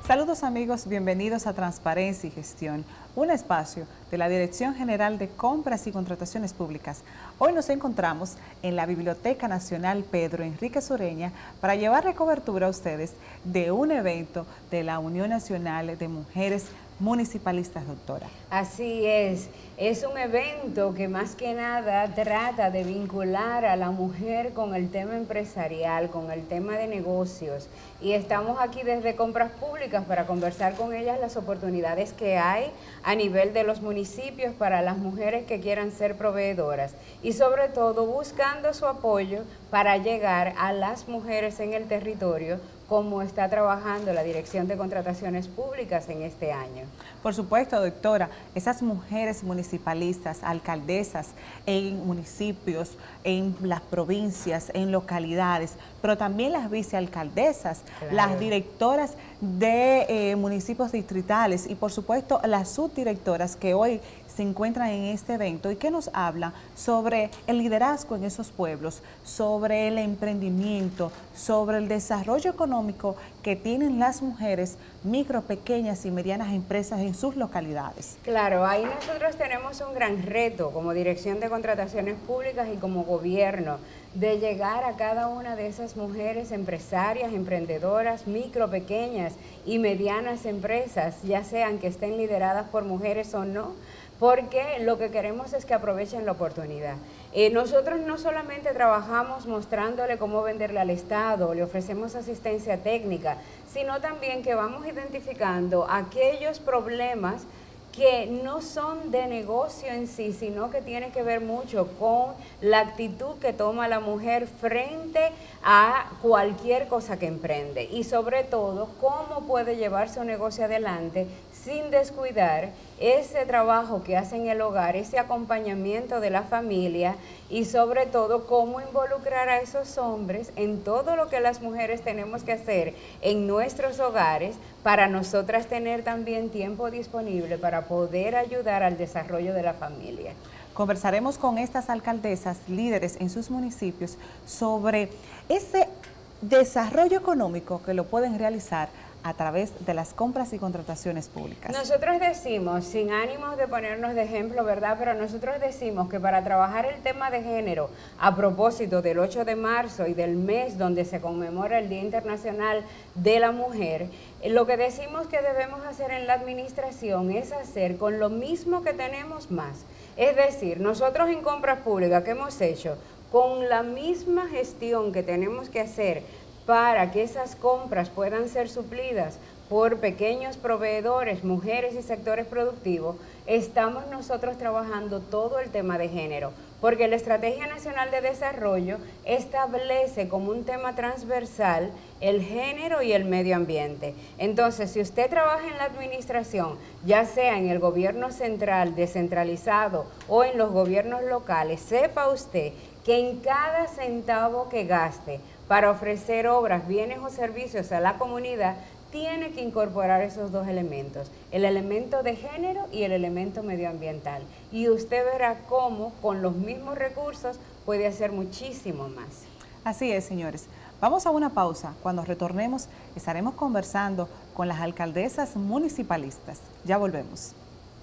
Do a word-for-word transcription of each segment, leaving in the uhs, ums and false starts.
Saludos amigos, bienvenidos a Transparencia y Gestión, un espacio de la Dirección General de Compras y Contrataciones Públicas. Hoy nos encontramos en la Biblioteca Nacional Pedro Enrique Sureña para llevarle cobertura a ustedes de un evento de la Unión Nacional de Mujeres Municipalistas, doctora. Así es, es un evento que más que nada trata de vincular a la mujer con el tema empresarial, con el tema de negocios, y estamos aquí desde Compras Públicas para conversar con ellas las oportunidades que hay a nivel de los municipios para las mujeres que quieran ser proveedoras y sobre todo buscando su apoyo para llegar a las mujeres en el territorio, como está trabajando la Dirección de Contrataciones Públicas en este año. Por supuesto, doctora, esas mujeres municipalistas, alcaldesas en municipios, en las provincias, en localidades, pero también las vicealcaldesas, claro, las directoras de eh, municipios distritales y por supuesto las subdirectoras que hoy se encuentran en este evento y que nos hablan sobre el liderazgo en esos pueblos, sobre el emprendimiento, sobre el desarrollo económico que tienen las mujeres, micro, pequeñas y medianas empresas en sus localidades. Claro, ahí nosotros tenemos un gran reto como Dirección de Contrataciones Públicas y como gobierno, de llegar a cada una de esas mujeres empresarias, emprendedoras, micro, pequeñas y medianas empresas, ya sean que estén lideradas por mujeres o no, porque lo que queremos es que aprovechen la oportunidad. Eh, nosotros no solamente trabajamos mostrándole cómo venderle al Estado, le ofrecemos asistencia técnica, sino también que vamos identificando aquellos problemas que no son de negocio en sí, sino que tiene que ver mucho con la actitud que toma la mujer frente a cualquier cosa que emprende y sobre todo cómo puede llevar su negocio adelante sin descuidar ese trabajo que hace en el hogar, ese acompañamiento de la familia y sobre todo cómo involucrar a esos hombres en todo lo que las mujeres tenemos que hacer en nuestros hogares para nosotras tener también tiempo disponible para poder ayudar al desarrollo de la familia. Conversaremos con estas alcaldesas, líderes en sus municipios, sobre ese desarrollo económico que lo pueden realizar a través de las compras y contrataciones públicas. Nosotros decimos, sin ánimos de ponernos de ejemplo, ¿verdad? Pero nosotros decimos que para trabajar el tema de género, a propósito del ocho de marzo y del mes donde se conmemora el Día Internacional de la Mujer, lo que decimos que debemos hacer en la administración es hacer con lo mismo que tenemos más. Es decir, nosotros en compras públicas que hemos hecho, con la misma gestión que tenemos que hacer para que esas compras puedan ser suplidas por pequeños proveedores, mujeres y sectores productivos, estamos nosotros trabajando todo el tema de género, porque la Estrategia Nacional de Desarrollo establece como un tema transversal el género y el medio ambiente. Entonces, si usted trabaja en la administración, ya sea en el gobierno central, descentralizado o en los gobiernos locales, sepa usted que en cada centavo que gaste para ofrecer obras, bienes o servicios a la comunidad, tiene que incorporar esos dos elementos, el elemento de género y el elemento medioambiental. Y usted verá cómo con los mismos recursos puede hacer muchísimo más. Así es, señores. Vamos a una pausa. Cuando retornemos estaremos conversando con las alcaldesas municipalistas. Ya volvemos.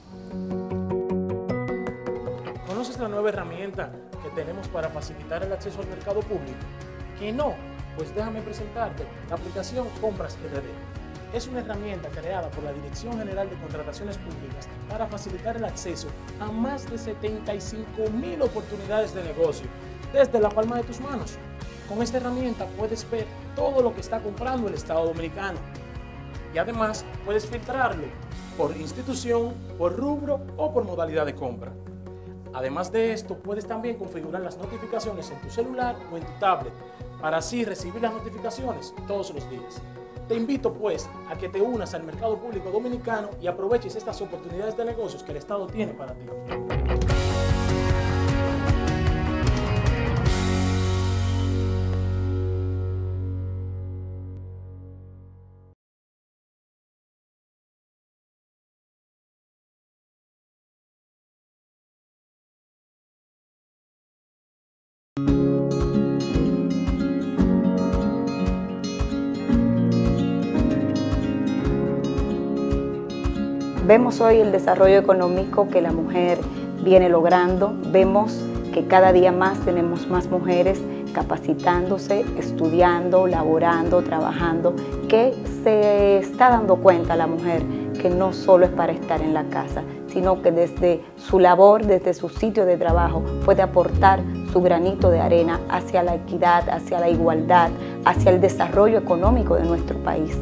¿Conoces la nueva herramienta que tenemos para facilitar el acceso al mercado público? ¿Que no? Pues déjame presentarte la aplicación Compras R D. Es una herramienta creada por la Dirección General de Contrataciones Públicas para facilitar el acceso a más de setenta y cinco mil oportunidades de negocio desde la palma de tus manos. Con esta herramienta puedes ver todo lo que está comprando el Estado Dominicano y además puedes filtrarlo por institución, por rubro o por modalidad de compra. Además de esto, puedes también configurar las notificaciones en tu celular o en tu tablet para así recibir las notificaciones todos los días. Te invito pues a que te unas al mercado público dominicano y aproveches estas oportunidades de negocios que el Estado tiene para ti. Vemos hoy el desarrollo económico que la mujer viene logrando, vemos que cada día más tenemos más mujeres capacitándose, estudiando, laborando, trabajando, que se está dando cuenta la mujer que no solo es para estar en la casa, sino que desde su labor, desde su sitio de trabajo, puede aportar su granito de arena hacia la equidad, hacia la igualdad, hacia el desarrollo económico de nuestro país.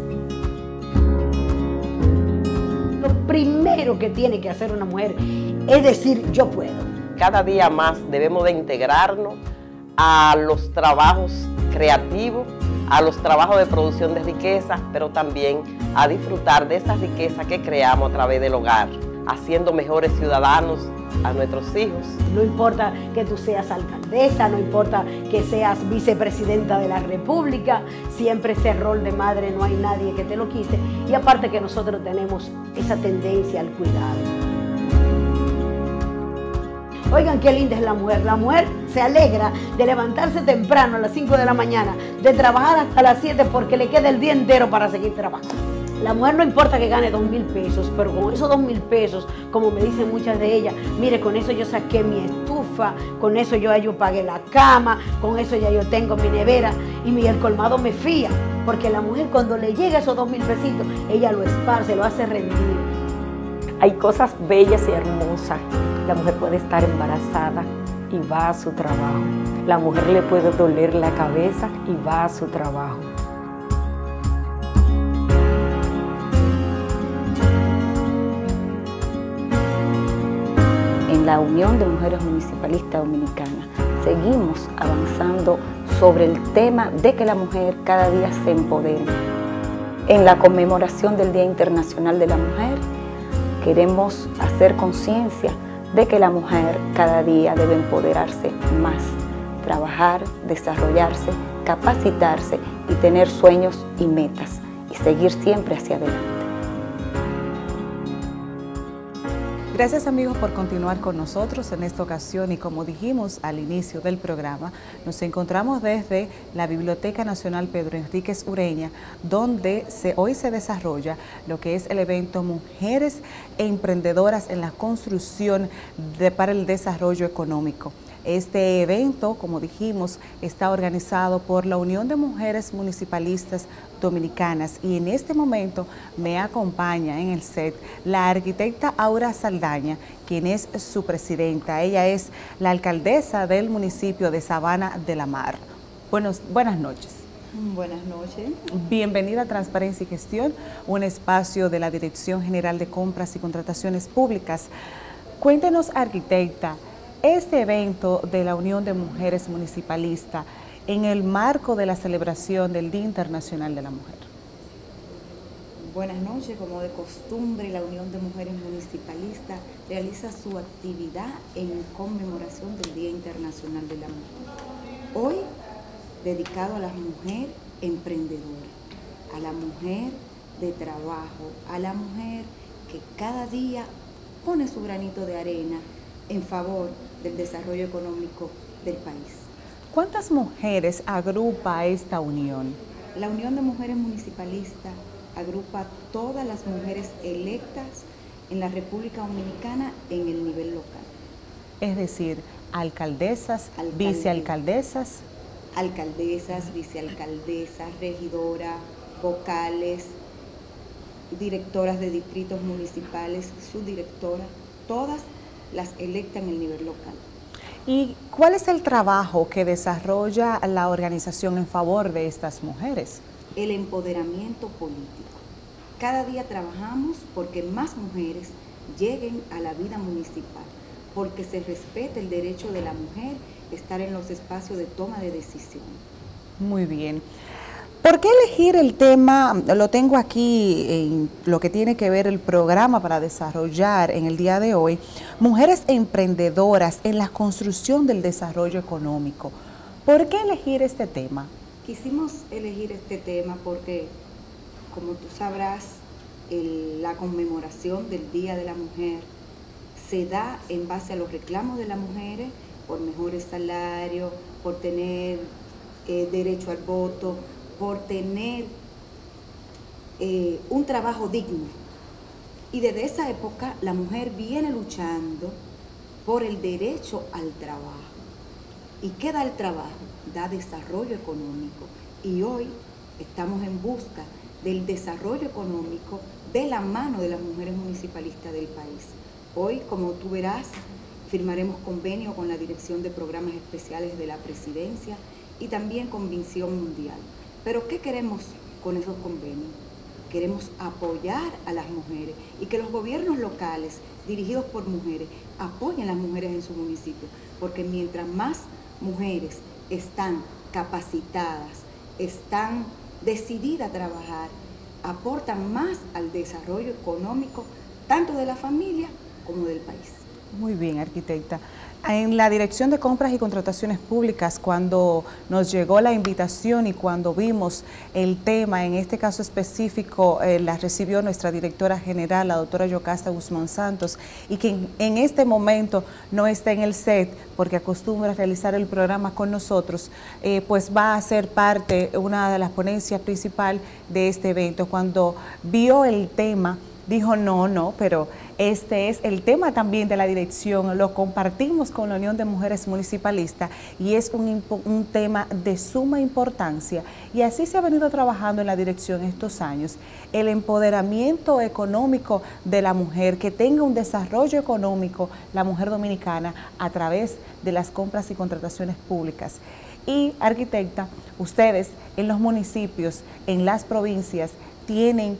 Lo primero que tiene que hacer una mujer es decir, yo puedo. Cada día más debemos de integrarnos a los trabajos creativos, a los trabajos de producción de riqueza, pero también a disfrutar de esa riqueza que creamos a través del hogar, haciendo mejores ciudadanos a nuestros hijos. No importa que tú seas alcaldesa, no importa que seas vicepresidenta de la República, siempre ese rol de madre no hay nadie que te lo quite. Y aparte que nosotros tenemos esa tendencia al cuidado. Oigan qué linda es la mujer. La mujer se alegra de levantarse temprano a las cinco de la mañana, de trabajar hasta las siete porque le queda el día entero para seguir trabajando. La mujer no importa que gane dos mil pesos, pero con esos dos mil pesos, como me dicen muchas de ellas, mire, con eso yo saqué mi estufa, con eso yo, yo pagué la cama, con eso ya yo tengo mi nevera y mi el colmado me fía, porque la mujer cuando le llega esos dos mil pesitos, ella lo esparce, lo hace rendir. Hay cosas bellas y hermosas. La mujer puede estar embarazada y va a su trabajo. La mujer le puede doler la cabeza y va a su trabajo. En la Unión de Mujeres Municipalistas Dominicanas seguimos avanzando sobre el tema de que la mujer cada día se empodere. En la conmemoración del Día Internacional de la Mujer, queremos hacer conciencia de que la mujer cada día debe empoderarse más, trabajar, desarrollarse, capacitarse y tener sueños y metas y seguir siempre hacia adelante. Gracias amigos por continuar con nosotros en esta ocasión y como dijimos al inicio del programa, nos encontramos desde la Biblioteca Nacional Pedro Enríquez Ureña, donde se, hoy se desarrolla lo que es el evento Mujeres Emprendedoras en la Construcción de, para el Desarrollo Económico. Este evento, como dijimos, está organizado por la Unión de Mujeres Municipalistas Dominicanas y en este momento me acompaña en el set la arquitecta Aura Saldaña, quien es su presidenta. Ella es la alcaldesa del municipio de Sabana de la Mar. Buenos, buenas noches. Buenas noches. Bienvenida a Transparencia y Gestión, un espacio de la Dirección General de Compras y Contrataciones Públicas. Cuéntenos, arquitecta, este evento de la Unión de Mujeres Municipalistas en el marco de la celebración del Día Internacional de la Mujer. Buenas noches, como de costumbre, la Unión de Mujeres Municipalistas realiza su actividad en conmemoración del Día Internacional de la Mujer. Hoy, dedicado a la mujer emprendedora, a la mujer de trabajo, a la mujer que cada día pone su granito de arena en favor del desarrollo económico del país. ¿Cuántas mujeres agrupa esta unión? La Unión de Mujeres Municipalistas agrupa a todas las mujeres electas en la República Dominicana en el nivel local. Es decir, alcaldesas, Alcalde, vicealcaldesas. Alcaldesas, vicealcaldesas, regidoras, vocales, directoras de distritos municipales, subdirectoras, todas las electas en el nivel local. ¿Y cuál es el trabajo que desarrolla la organización en favor de estas mujeres? El empoderamiento político. Cada día trabajamos porque más mujeres lleguen a la vida municipal, porque se respete el derecho de la mujer a estar en los espacios de toma de decisión. Muy bien. ¿Por qué elegir el tema? Lo tengo aquí en lo que tiene que ver el programa para desarrollar en el día de hoy, mujeres emprendedoras en la construcción del desarrollo económico. ¿Por qué elegir este tema? Quisimos elegir este tema porque, como tú sabrás, el, la conmemoración del Día de la Mujer se da en base a los reclamos de las mujeres por mejores salarios, por tener eh, derecho al voto, por tener eh, un trabajo digno. Y desde esa época la mujer viene luchando por el derecho al trabajo. ¿Y qué da el trabajo? Da desarrollo económico. Y hoy estamos en busca del desarrollo económico de la mano de las mujeres municipalistas del país. Hoy, como tú verás, firmaremos convenio con la Dirección de Programas Especiales de la Presidencia y también con Visión Mundial. Pero ¿qué queremos con esos convenios? Queremos apoyar a las mujeres y que los gobiernos locales, dirigidos por mujeres, apoyen a las mujeres en su municipio, porque mientras más mujeres están capacitadas, están decididas a trabajar, aportan más al desarrollo económico, tanto de la familia como del país. Muy bien, arquitecta. En la Dirección de Compras y Contrataciones Públicas, cuando nos llegó la invitación y cuando vimos el tema, en este caso específico, eh, la recibió nuestra directora general, la doctora Yocasta Guzmán Santos, y que en, en este momento no está en el set porque acostumbra a realizar el programa con nosotros, eh, pues va a ser parte, una de las ponencias principales de este evento. Cuando vio el tema, dijo no, no, pero este es el tema también de la dirección, lo compartimos con la Unión de Mujeres Municipalistas y es un, un tema de suma importancia, y así se ha venido trabajando en la dirección estos años, el empoderamiento económico de la mujer, que tenga un desarrollo económico la mujer dominicana a través de las compras y contrataciones públicas. Y arquitecta, ustedes en los municipios, en las provincias, tienen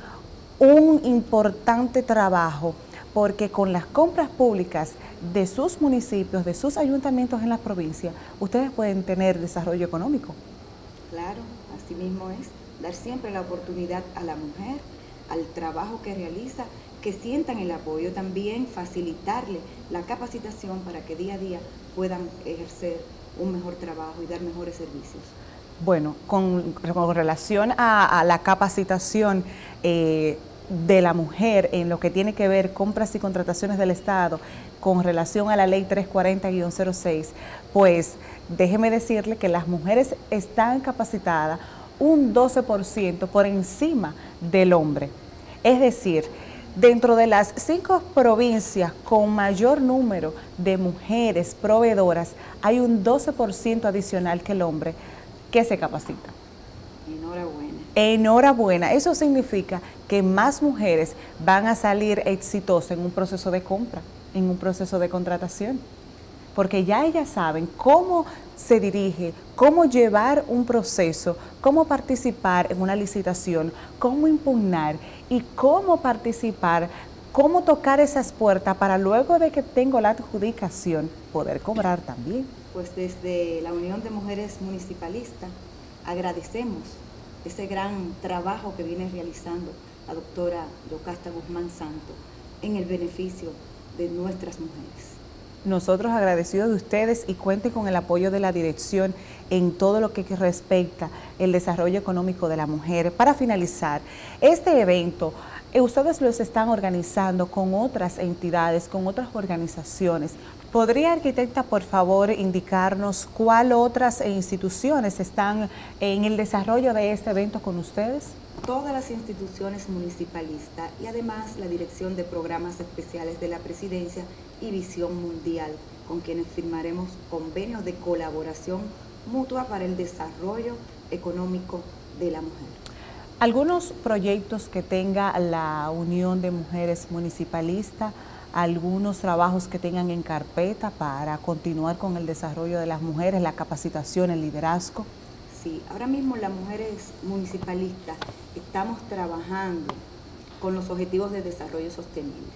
un importante trabajo, porque con las compras públicas de sus municipios, de sus ayuntamientos en las provincias, ustedes pueden tener desarrollo económico. Claro, así mismo es, dar siempre la oportunidad a la mujer, al trabajo que realiza, que sientan el apoyo, también facilitarle la capacitación para que día a día puedan ejercer un mejor trabajo y dar mejores servicios. Bueno, con, con relación a, a la capacitación eh, de la mujer en lo que tiene que ver compras y contrataciones del Estado, con relación a la ley trescientos cuarenta guión cero seis, pues déjeme decirle que las mujeres están capacitadas un doce por ciento por encima del hombre. Es decir, dentro de las cinco provincias con mayor número de mujeres proveedoras, hay un doce por ciento adicional que el hombre que se capacita. Enhorabuena. Enhorabuena. Eso significa que más mujeres van a salir exitosas en un proceso de compra, en un proceso de contratación, porque ya ellas saben cómo se dirige, cómo llevar un proceso, cómo participar en una licitación, cómo impugnar y cómo participar, cómo tocar esas puertas para luego de que tengo la adjudicación poder cobrar también. Pues desde la Unión de Mujeres Municipalistas agradecemos ese gran trabajo que viene realizando la doctora Yocasta Guzmán Santos en el beneficio de nuestras mujeres. Nosotros agradecidos de ustedes y cuenten con el apoyo de la dirección en todo lo que respecta el desarrollo económico de la mujer. Para finalizar, este evento, ustedes los están organizando con otras entidades, con otras organizaciones. ¿Podría, arquitecta, por favor, indicarnos cuál otras instituciones están en el desarrollo de este evento con ustedes? Todas las instituciones municipalistas y además la Dirección de Programas Especiales de la Presidencia y Visión Mundial, con quienes firmaremos convenios de colaboración mutua para el desarrollo económico de la mujer. Algunos proyectos que tenga la Unión de Mujeres Municipalistas, algunos trabajos que tengan en carpeta para continuar con el desarrollo de las mujeres, la capacitación, el liderazgo. Sí, ahora mismo las mujeres municipalistas estamos trabajando con los objetivos de desarrollo sostenible.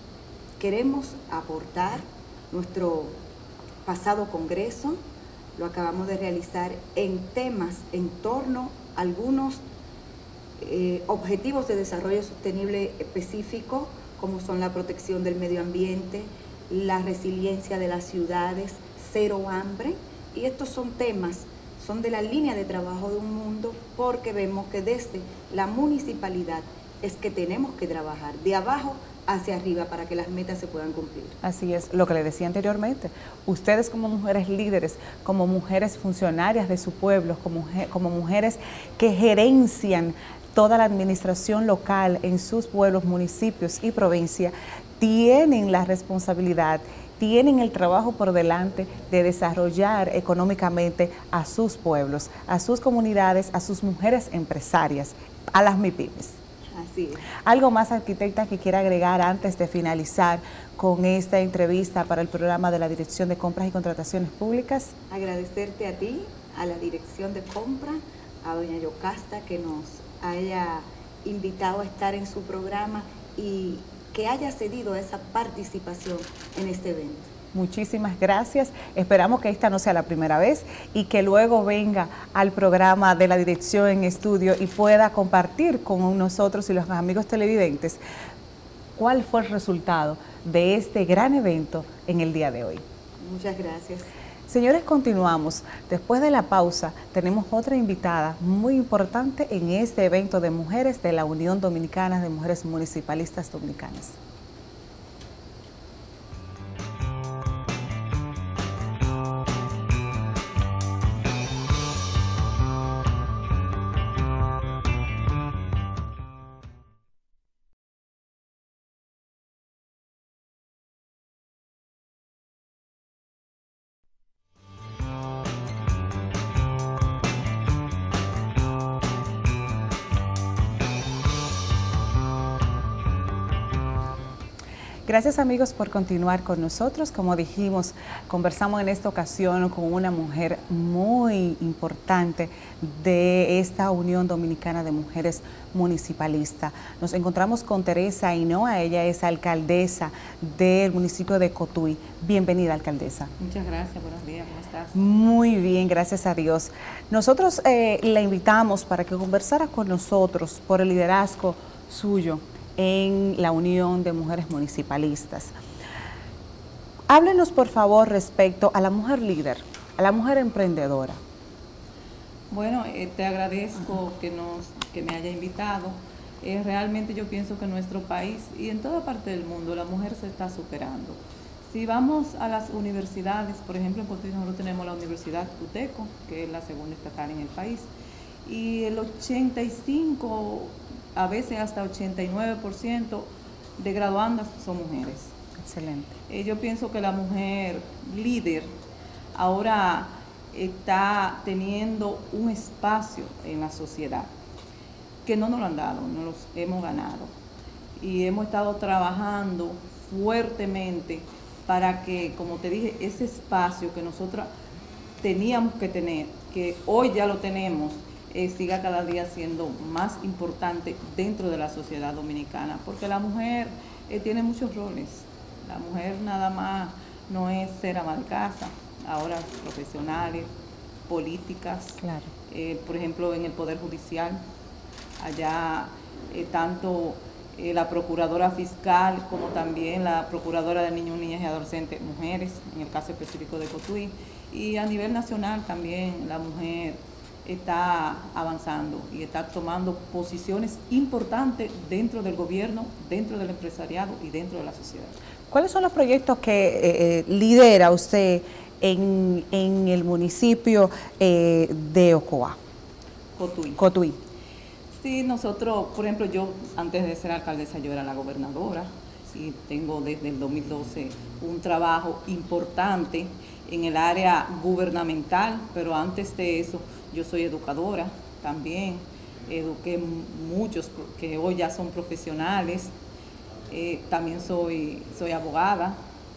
Queremos aportar nuestro pasado congreso, lo acabamos de realizar en temas en torno a algunos eh, objetivos de desarrollo sostenible específicos, como son la protección del medio ambiente, la resiliencia de las ciudades, cero hambre, y estos son temas, son de la línea de trabajo de un mundo, porque vemos que desde la municipalidad es que tenemos que trabajar de abajo hacia arriba para que las metas se puedan cumplir. Así es, lo que le decía anteriormente, ustedes como mujeres líderes, como mujeres funcionarias de su pueblo, como, como mujeres que gerencian toda la administración local en sus pueblos, municipios y provincia tienen la responsabilidad, tienen el trabajo por delante de desarrollar económicamente a sus pueblos, a sus comunidades, a sus mujeres empresarias, a las MIPYMES. Así es. ¿Algo más, arquitecta, que quiera agregar antes de finalizar con esta entrevista para el programa de la Dirección de Compras y Contrataciones Públicas? Agradecerte a ti, a la Dirección de Compra, a doña Yocasta, que nos haya invitado a estar en su programa y que haya cedido esa participación en este evento. Muchísimas gracias. Esperamos que esta no sea la primera vez y que luego venga al programa de la Dirección en Estudio y pueda compartir con nosotros y los amigos televidentes cuál fue el resultado de este gran evento en el día de hoy. Muchas gracias. Señores, continuamos. Después de la pausa, tenemos otra invitada muy importante en este evento de mujeres de la Unión Dominicana de Mujeres Municipalistas Dominicanas. Gracias, amigos, por continuar con nosotros. Como dijimos, conversamos en esta ocasión con una mujer muy importante de esta Unión Dominicana de Mujeres Municipalistas. Nos encontramos con Teresa Hinoa, ella es alcaldesa del municipio de Cotuí. Bienvenida, alcaldesa. Muchas gracias, buenos días, ¿cómo estás? Muy bien, gracias a Dios. Nosotros eh, la invitamos para que conversara con nosotros por el liderazgo suyo en la Unión de Mujeres Municipalistas. Háblenos, por favor, respecto a la mujer líder, a la mujer emprendedora. Bueno, eh, te agradezco que, nos, que me haya invitado. Eh, realmente yo pienso que en nuestro país y en toda parte del mundo la mujer se está superando. Si vamos a las universidades, por ejemplo, en Cotuí nosotros tenemos la Universidad UTECO, que es la segunda estatal en el país, y el ochenta y cinco, a veces hasta ochenta y nueve por ciento de graduandas son mujeres. Excelente. Eh, yo pienso que la mujer líder ahora está teniendo un espacio en la sociedad que no nos lo han dado, no los hemos ganado. Y hemos estado trabajando fuertemente para que, como te dije, ese espacio que nosotros teníamos que tener, que hoy ya lo tenemos, Eh, siga cada día siendo más importante dentro de la sociedad dominicana, porque la mujer eh, tiene muchos roles. La mujer nada más no es ser ama de casa, ahora profesionales, políticas, claro. eh, por ejemplo en el Poder Judicial, allá eh, tanto eh, la Procuradora Fiscal como también la Procuradora de Niños, Niñas y Adolescentes, mujeres, en el caso específico de Cotuí, y a nivel nacional también la mujer está avanzando y está tomando posiciones importantes dentro del gobierno, dentro del empresariado y dentro de la sociedad. ¿Cuáles son los proyectos que eh, lidera usted en, en el municipio eh, de Ocoa? Cotuí. Cotuí. Sí, nosotros, por ejemplo, yo antes de ser alcaldesa yo era la gobernadora, sí, tengo desde el dos mil doce un trabajo importante en el área gubernamental, pero antes de eso yo soy educadora también, eduqué muchos que hoy ya son profesionales, eh, también soy, soy abogada,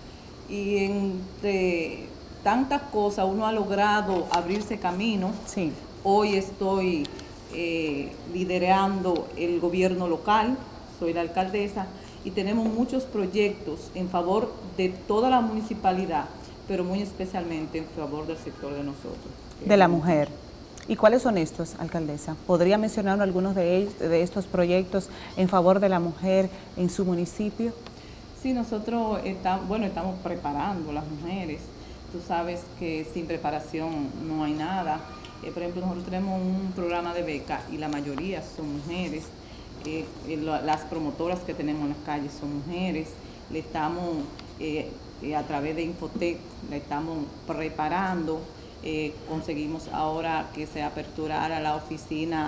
y entre tantas cosas uno ha logrado abrirse camino. Sí. Hoy estoy eh, liderando el gobierno local, soy la alcaldesa, y tenemos muchos proyectos en favor de toda la municipalidad, pero muy especialmente en favor del sector de nosotros. De la mujer. ¿Y cuáles son estos, alcaldesa? ¿Podría mencionar algunos de, ellos, de estos proyectos en favor de la mujer en su municipio? Sí, nosotros estamos, bueno, estamos preparando las mujeres. Tú sabes que sin preparación no hay nada. Eh, por ejemplo, nosotros tenemos un programa de beca y la mayoría son mujeres. Eh, eh, las promotoras que tenemos en las calles son mujeres. Le estamos, eh, eh, a través de Infotec, le estamos preparando. Eh, conseguimos ahora que se aperturara la oficina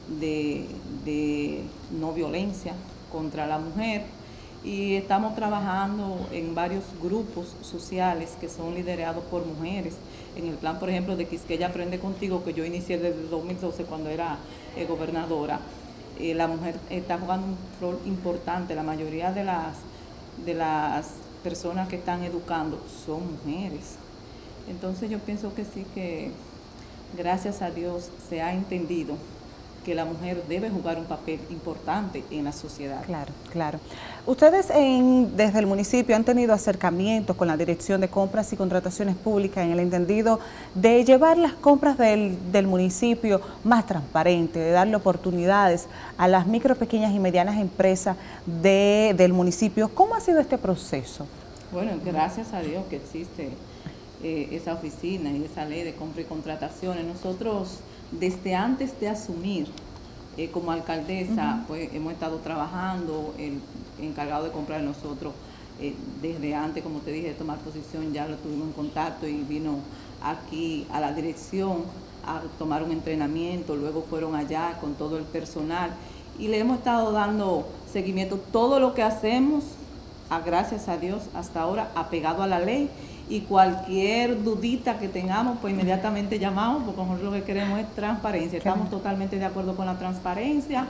de, de no violencia contra la mujer, y estamos trabajando en varios grupos sociales que son liderados por mujeres. En el plan, por ejemplo, de Quisqueya Aprende Contigo, que yo inicié desde el dos mil doce cuando era eh, gobernadora, eh, la mujer está jugando un rol importante. La mayoría de las, de las personas que están educando son mujeres. Entonces yo pienso que sí, que gracias a Dios se ha entendido que la mujer debe jugar un papel importante en la sociedad. Claro, claro. Ustedes en, desde el municipio han tenido acercamientos con la Dirección de Compras y Contrataciones Públicas en el entendido de llevar las compras del, del municipio más transparente, de darle oportunidades a las micro, pequeñas y medianas empresas de, del municipio. ¿Cómo ha sido este proceso? Bueno, gracias a Dios que existe eh, esa oficina y esa ley de compra y contrataciones. Nosotros, desde antes de asumir eh, como alcaldesa, uh-huh. pues hemos estado trabajando, el encargado de comprar nosotros, eh, desde antes, como te dije, de tomar posición, ya lo tuvimos en contacto y vino aquí a la dirección a tomar un entrenamiento, luego fueron allá con todo el personal y le hemos estado dando seguimiento. Todo lo que hacemos, a, gracias a Dios, hasta ahora, apegado a la ley. Y cualquier dudita que tengamos, pues inmediatamente llamamos, porque nosotros lo que queremos es transparencia. Estamos totalmente de acuerdo con la transparencia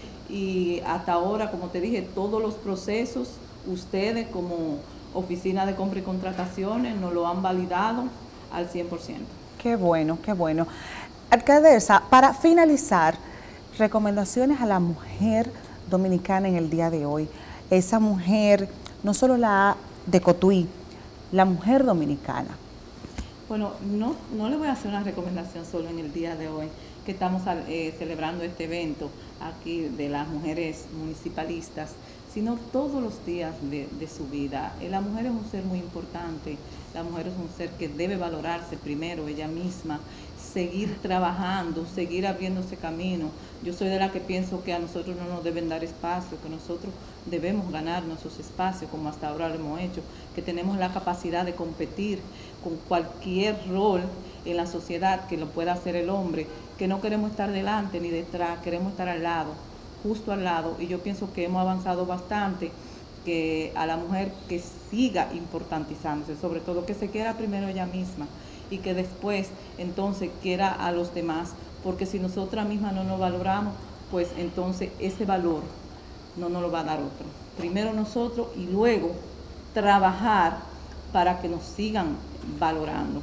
y hasta ahora, como te dije, todos los procesos, ustedes como Oficina de Compra y Contrataciones nos lo han validado al cien por ciento. Qué bueno, qué bueno. Alcaldesa, para finalizar, recomendaciones a la mujer dominicana en el día de hoy. Esa mujer, no solo la de Cotuí, la mujer dominicana. Bueno, no, no le voy a hacer una recomendación solo en el día de hoy, que estamos eh, celebrando este evento aquí de las mujeres municipalistas, sino todos los días de, de su vida. La mujer es un ser muy importante, la mujer es un ser que debe valorarse primero ella misma, seguir trabajando, seguir abriéndose camino. Yo soy de la que pienso que a nosotros no nos deben dar espacio, que nosotros debemos ganar nuestros espacios como hasta ahora lo hemos hecho, que tenemos la capacidad de competir con cualquier rol en la sociedad que lo pueda hacer el hombre, que no queremos estar delante ni detrás, queremos estar al lado, justo al lado, y yo pienso que hemos avanzado bastante, que a la mujer que siga importantizándose, sobre todo que se quiera primero ella misma y que después entonces quiera a los demás, porque si nosotras mismas no nos valoramos, pues entonces ese valor no nos lo va a dar otro. Primero nosotros y luego trabajar para que nos sigan valorando.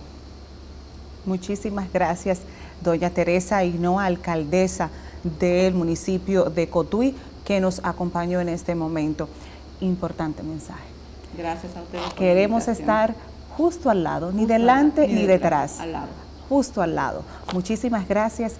Muchísimas gracias, doña Teresa Ainhoa, alcaldesa del municipio de Cotuí, que nos acompañó en este momento. Importante mensaje. Gracias a ustedes. Queremos estar justo al lado, ni delante ni detrás, al lado. Justo al lado. Muchísimas gracias.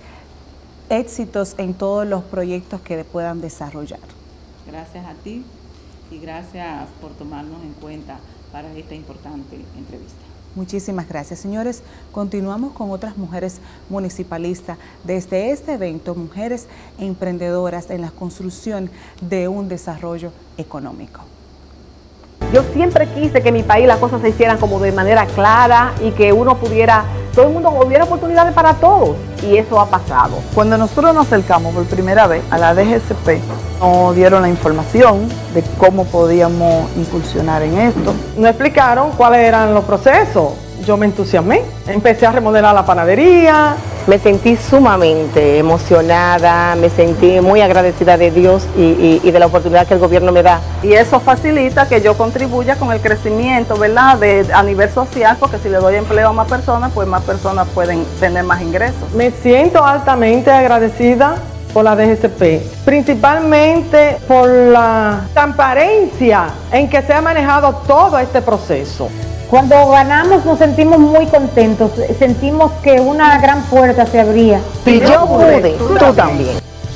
Éxitos en todos los proyectos que puedan desarrollar. Gracias a ti y gracias por tomarnos en cuenta para esta importante entrevista. Muchísimas gracias, señores. Continuamos con otras mujeres municipalistas desde este evento, mujeres emprendedoras en la construcción de un desarrollo económico. Yo siempre quise que en mi país las cosas se hicieran como de manera clara y que uno pudiera, todo el mundo hubiera oportunidades para todos, y eso ha pasado. Cuando nosotros nos acercamos por primera vez a la D G C P, nos dieron la información de cómo podíamos incursionar en esto. Nos explicaron cuáles eran los procesos. Yo me entusiasmé, empecé a remodelar la panadería. Me sentí sumamente emocionada, me sentí muy agradecida de Dios y, y, y de la oportunidad que el gobierno me da. Y eso facilita que yo contribuya con el crecimiento, ¿verdad?, de, a nivel social, porque si le doy empleo a más personas, pues más personas pueden tener más ingresos. Me siento altamente agradecida por la D G C P, principalmente por la transparencia en que se ha manejado todo este proceso. Cuando ganamos nos sentimos muy contentos, sentimos que una gran puerta se abría. Si yo pude, tú, tú también.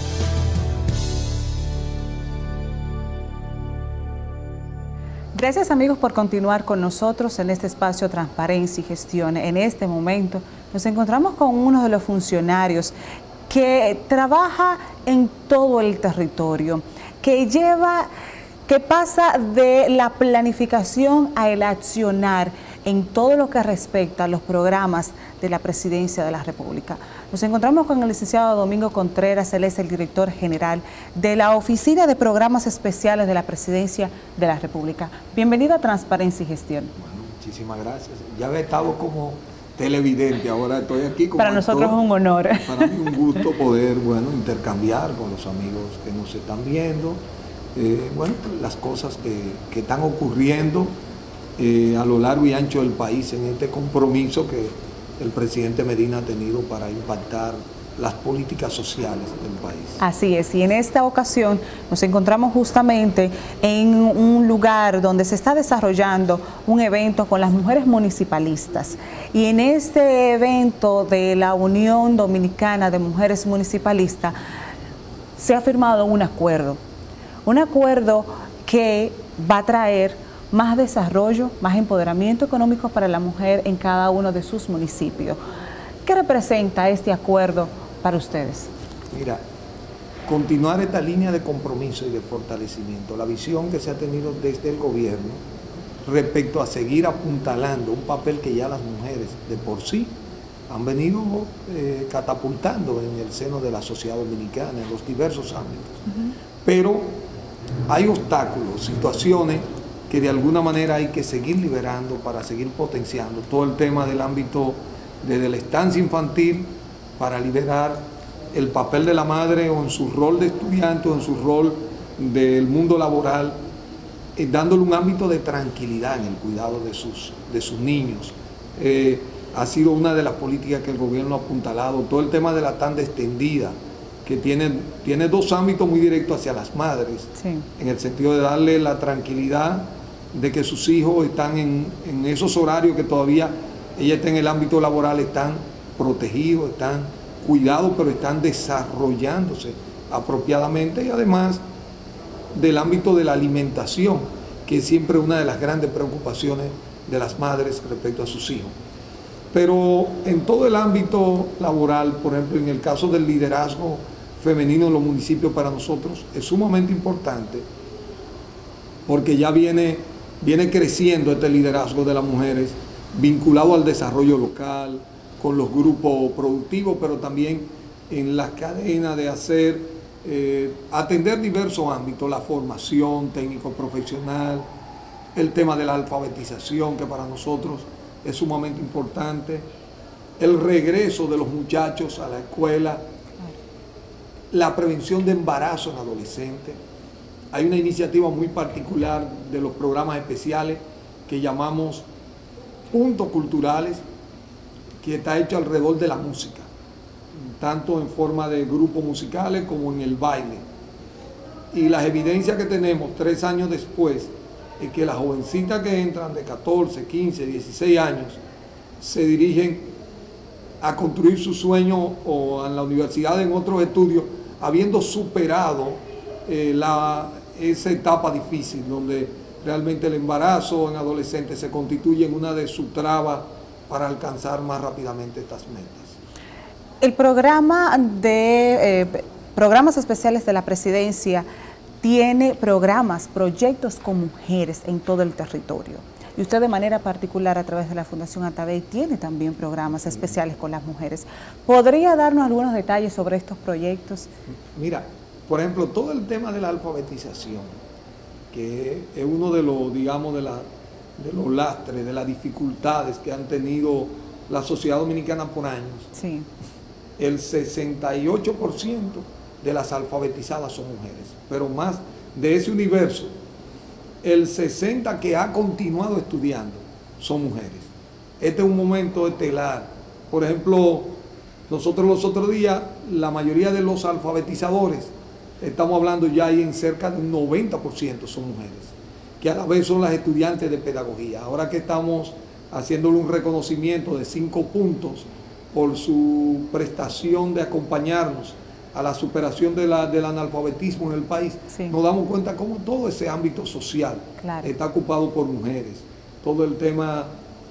Gracias, amigos, por continuar con nosotros en este espacio Transparencia y Gestión. En este momento nos encontramos con uno de los funcionarios que trabaja en todo el territorio, que lleva... que pasa de la planificación a el accionar en todo lo que respecta a los programas de la Presidencia de la República. Nos encontramos con el licenciado Domingo Contreras, él es el director general de la Oficina de Programas Especiales de la Presidencia de la República. Bienvenido a Transparencia y Gestión. Bueno, muchísimas gracias. Ya había estado como televidente, ahora estoy aquí como Para nosotros actor. Es un honor. Para mí un gusto poder, bueno, intercambiar con los amigos que nos están viendo, eh, bueno, las cosas que, que están ocurriendo eh, a lo largo y ancho del país en este compromiso que el presidente Medina ha tenido para impactar las políticas sociales del país. Así es, y en esta ocasión nos encontramos justamente en un lugar donde se está desarrollando un evento con las mujeres municipalistas. Y en este evento de la Unión Dominicana de Mujeres Municipalistas se ha firmado un acuerdo, un acuerdo que va a traer más desarrollo, más empoderamiento económico para la mujer en cada uno de sus municipios. ¿Qué representa este acuerdo para ustedes? Mira, continuar esta línea de compromiso y de fortalecimiento, la visión que se ha tenido desde el gobierno respecto a seguir apuntalando un papel que ya las mujeres de por sí han venido eh, catapultando en el seno de la sociedad dominicana, en los diversos ámbitos. Uh-huh. Pero hay obstáculos, situaciones que de alguna manera hay que seguir liberando para seguir potenciando todo el tema del ámbito desde la estancia infantil, para liberar el papel de la madre o en su rol de estudiante o en su rol del mundo laboral, eh, dándole un ámbito de tranquilidad en el cuidado de sus, de sus niños. Eh, ha sido una de las políticas que el gobierno ha apuntalado, todo el tema de la tanda extendida, que tiene, tiene dos ámbitos muy directos hacia las madres, sí, en el sentido de darle la tranquilidad de que sus hijos están en, en esos horarios que todavía ella está en el ámbito laboral, están protegidos, están cuidados, pero están desarrollándose apropiadamente, y además del ámbito de la alimentación, que es siempre una de las grandes preocupaciones de las madres respecto a sus hijos. Pero en todo el ámbito laboral, por ejemplo, en el caso del liderazgo femenino en los municipios, para nosotros es sumamente importante, porque ya viene, viene creciendo este liderazgo de las mujeres vinculado al desarrollo local, con los grupos productivos, pero también en las cadenas de hacer, eh, atender diversos ámbitos, la formación técnico-profesional, el tema de la alfabetización, que para nosotros es sumamente importante, el regreso de los muchachos a la escuela, la prevención de embarazo en adolescentes. Hay una iniciativa muy particular de los programas especiales que llamamos puntos culturales, que está hecho alrededor de la música, tanto en forma de grupos musicales como en el baile. Y las evidencias que tenemos tres años después es que las jovencitas que entran de catorce, quince, dieciséis años se dirigen a construir su sueño o en la universidad en otros estudios, habiendo superado eh, la, esa etapa difícil donde realmente el embarazo en adolescentes se constituye en una de sus trabas para alcanzar más rápidamente estas metas. El programa de eh, programas especiales de la presidencia tiene programas, proyectos con mujeres en todo el territorio. Y usted de manera particular a través de la Fundación Atabey tiene también programas especiales con las mujeres. ¿Podría darnos algunos detalles sobre estos proyectos? Mira, por ejemplo, todo el tema de la alfabetización, que es uno de los, digamos, de la... de los lastres, de las dificultades que han tenido la sociedad dominicana por años. Sí. El sesenta y ocho por ciento de las alfabetizadas son mujeres, pero más de ese universo, el sesenta por ciento que ha continuado estudiando son mujeres. Este es un momento estelar. Por ejemplo, nosotros los otros días, la mayoría de los alfabetizadores, estamos hablando ya ahí en cerca de un noventa por ciento son mujeres, que a la vez son las estudiantes de pedagogía. Ahora que estamos haciéndole un reconocimiento de cinco puntos por su prestación de acompañarnos a la superación de la, del analfabetismo en el país, sí, nos damos cuenta cómo todo ese ámbito social, claro, está ocupado por mujeres. Todo el tema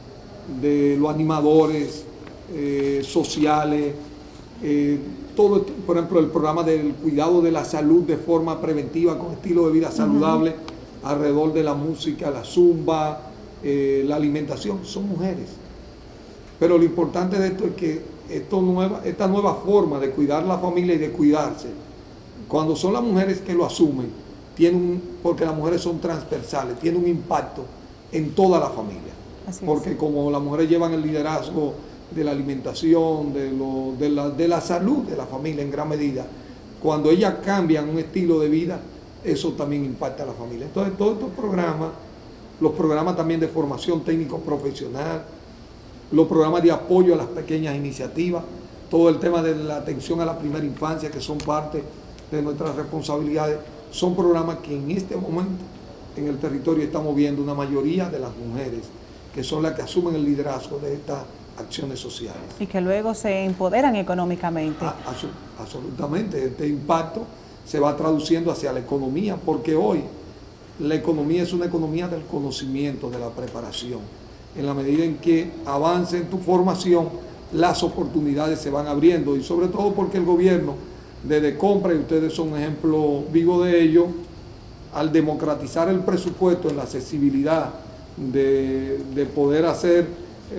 de los animadores eh, sociales, eh, todo, por ejemplo, el programa del cuidado de la salud de forma preventiva con estilo de vida saludable, uh-huh, alrededor de la música, la zumba, eh, la alimentación, son mujeres. Pero lo importante de esto es que esto nueva, esta nueva forma de cuidar la familia y de cuidarse, cuando son las mujeres que lo asumen, tiene un, porque las mujeres son transversales, tiene un impacto en toda la familia. Así porque es. Como las mujeres llevan el liderazgo de la alimentación, de, lo, de, la, de la salud de la familia en gran medida, cuando ellas cambian un estilo de vida, eso también impacta a la familia. Entonces todos estos programas, los programas también de formación técnico profesional, los programas de apoyo a las pequeñas iniciativas, todo el tema de la atención a la primera infancia, que son parte de nuestras responsabilidades, son programas que en este momento en el territorio estamos viendo una mayoría de las mujeres que son las que asumen el liderazgo de estas acciones sociales. Y que luego se empoderan económicamente. A, a, absolutamente, este impacto se va traduciendo hacia la economía, porque hoy la economía es una economía del conocimiento, de la preparación. En la medida en que avance en tu formación, las oportunidades se van abriendo, y sobre todo porque el gobierno desde compra, y ustedes son un ejemplo vivo de ello, al democratizar el presupuesto en la accesibilidad de, de poder hacer eh,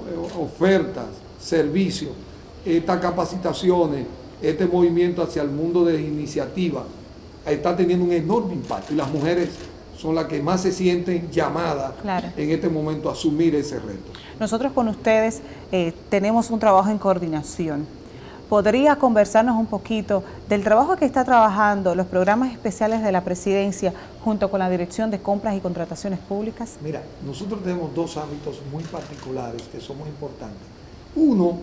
ofertas, servicios, estas capacitaciones, este movimiento hacia el mundo de iniciativa, está teniendo un enorme impacto, y las mujeres son las que más se sienten llamadas claro. en este momento a asumir ese reto. Nosotros con ustedes eh, tenemos un trabajo en coordinación. ¿Podría conversarnos un poquito del trabajo que está trabajando los programas especiales de la Presidencia junto con la Dirección de Compras y Contrataciones Públicas? Mira, nosotros tenemos dos ámbitos muy particulares que son muy importantes. Uno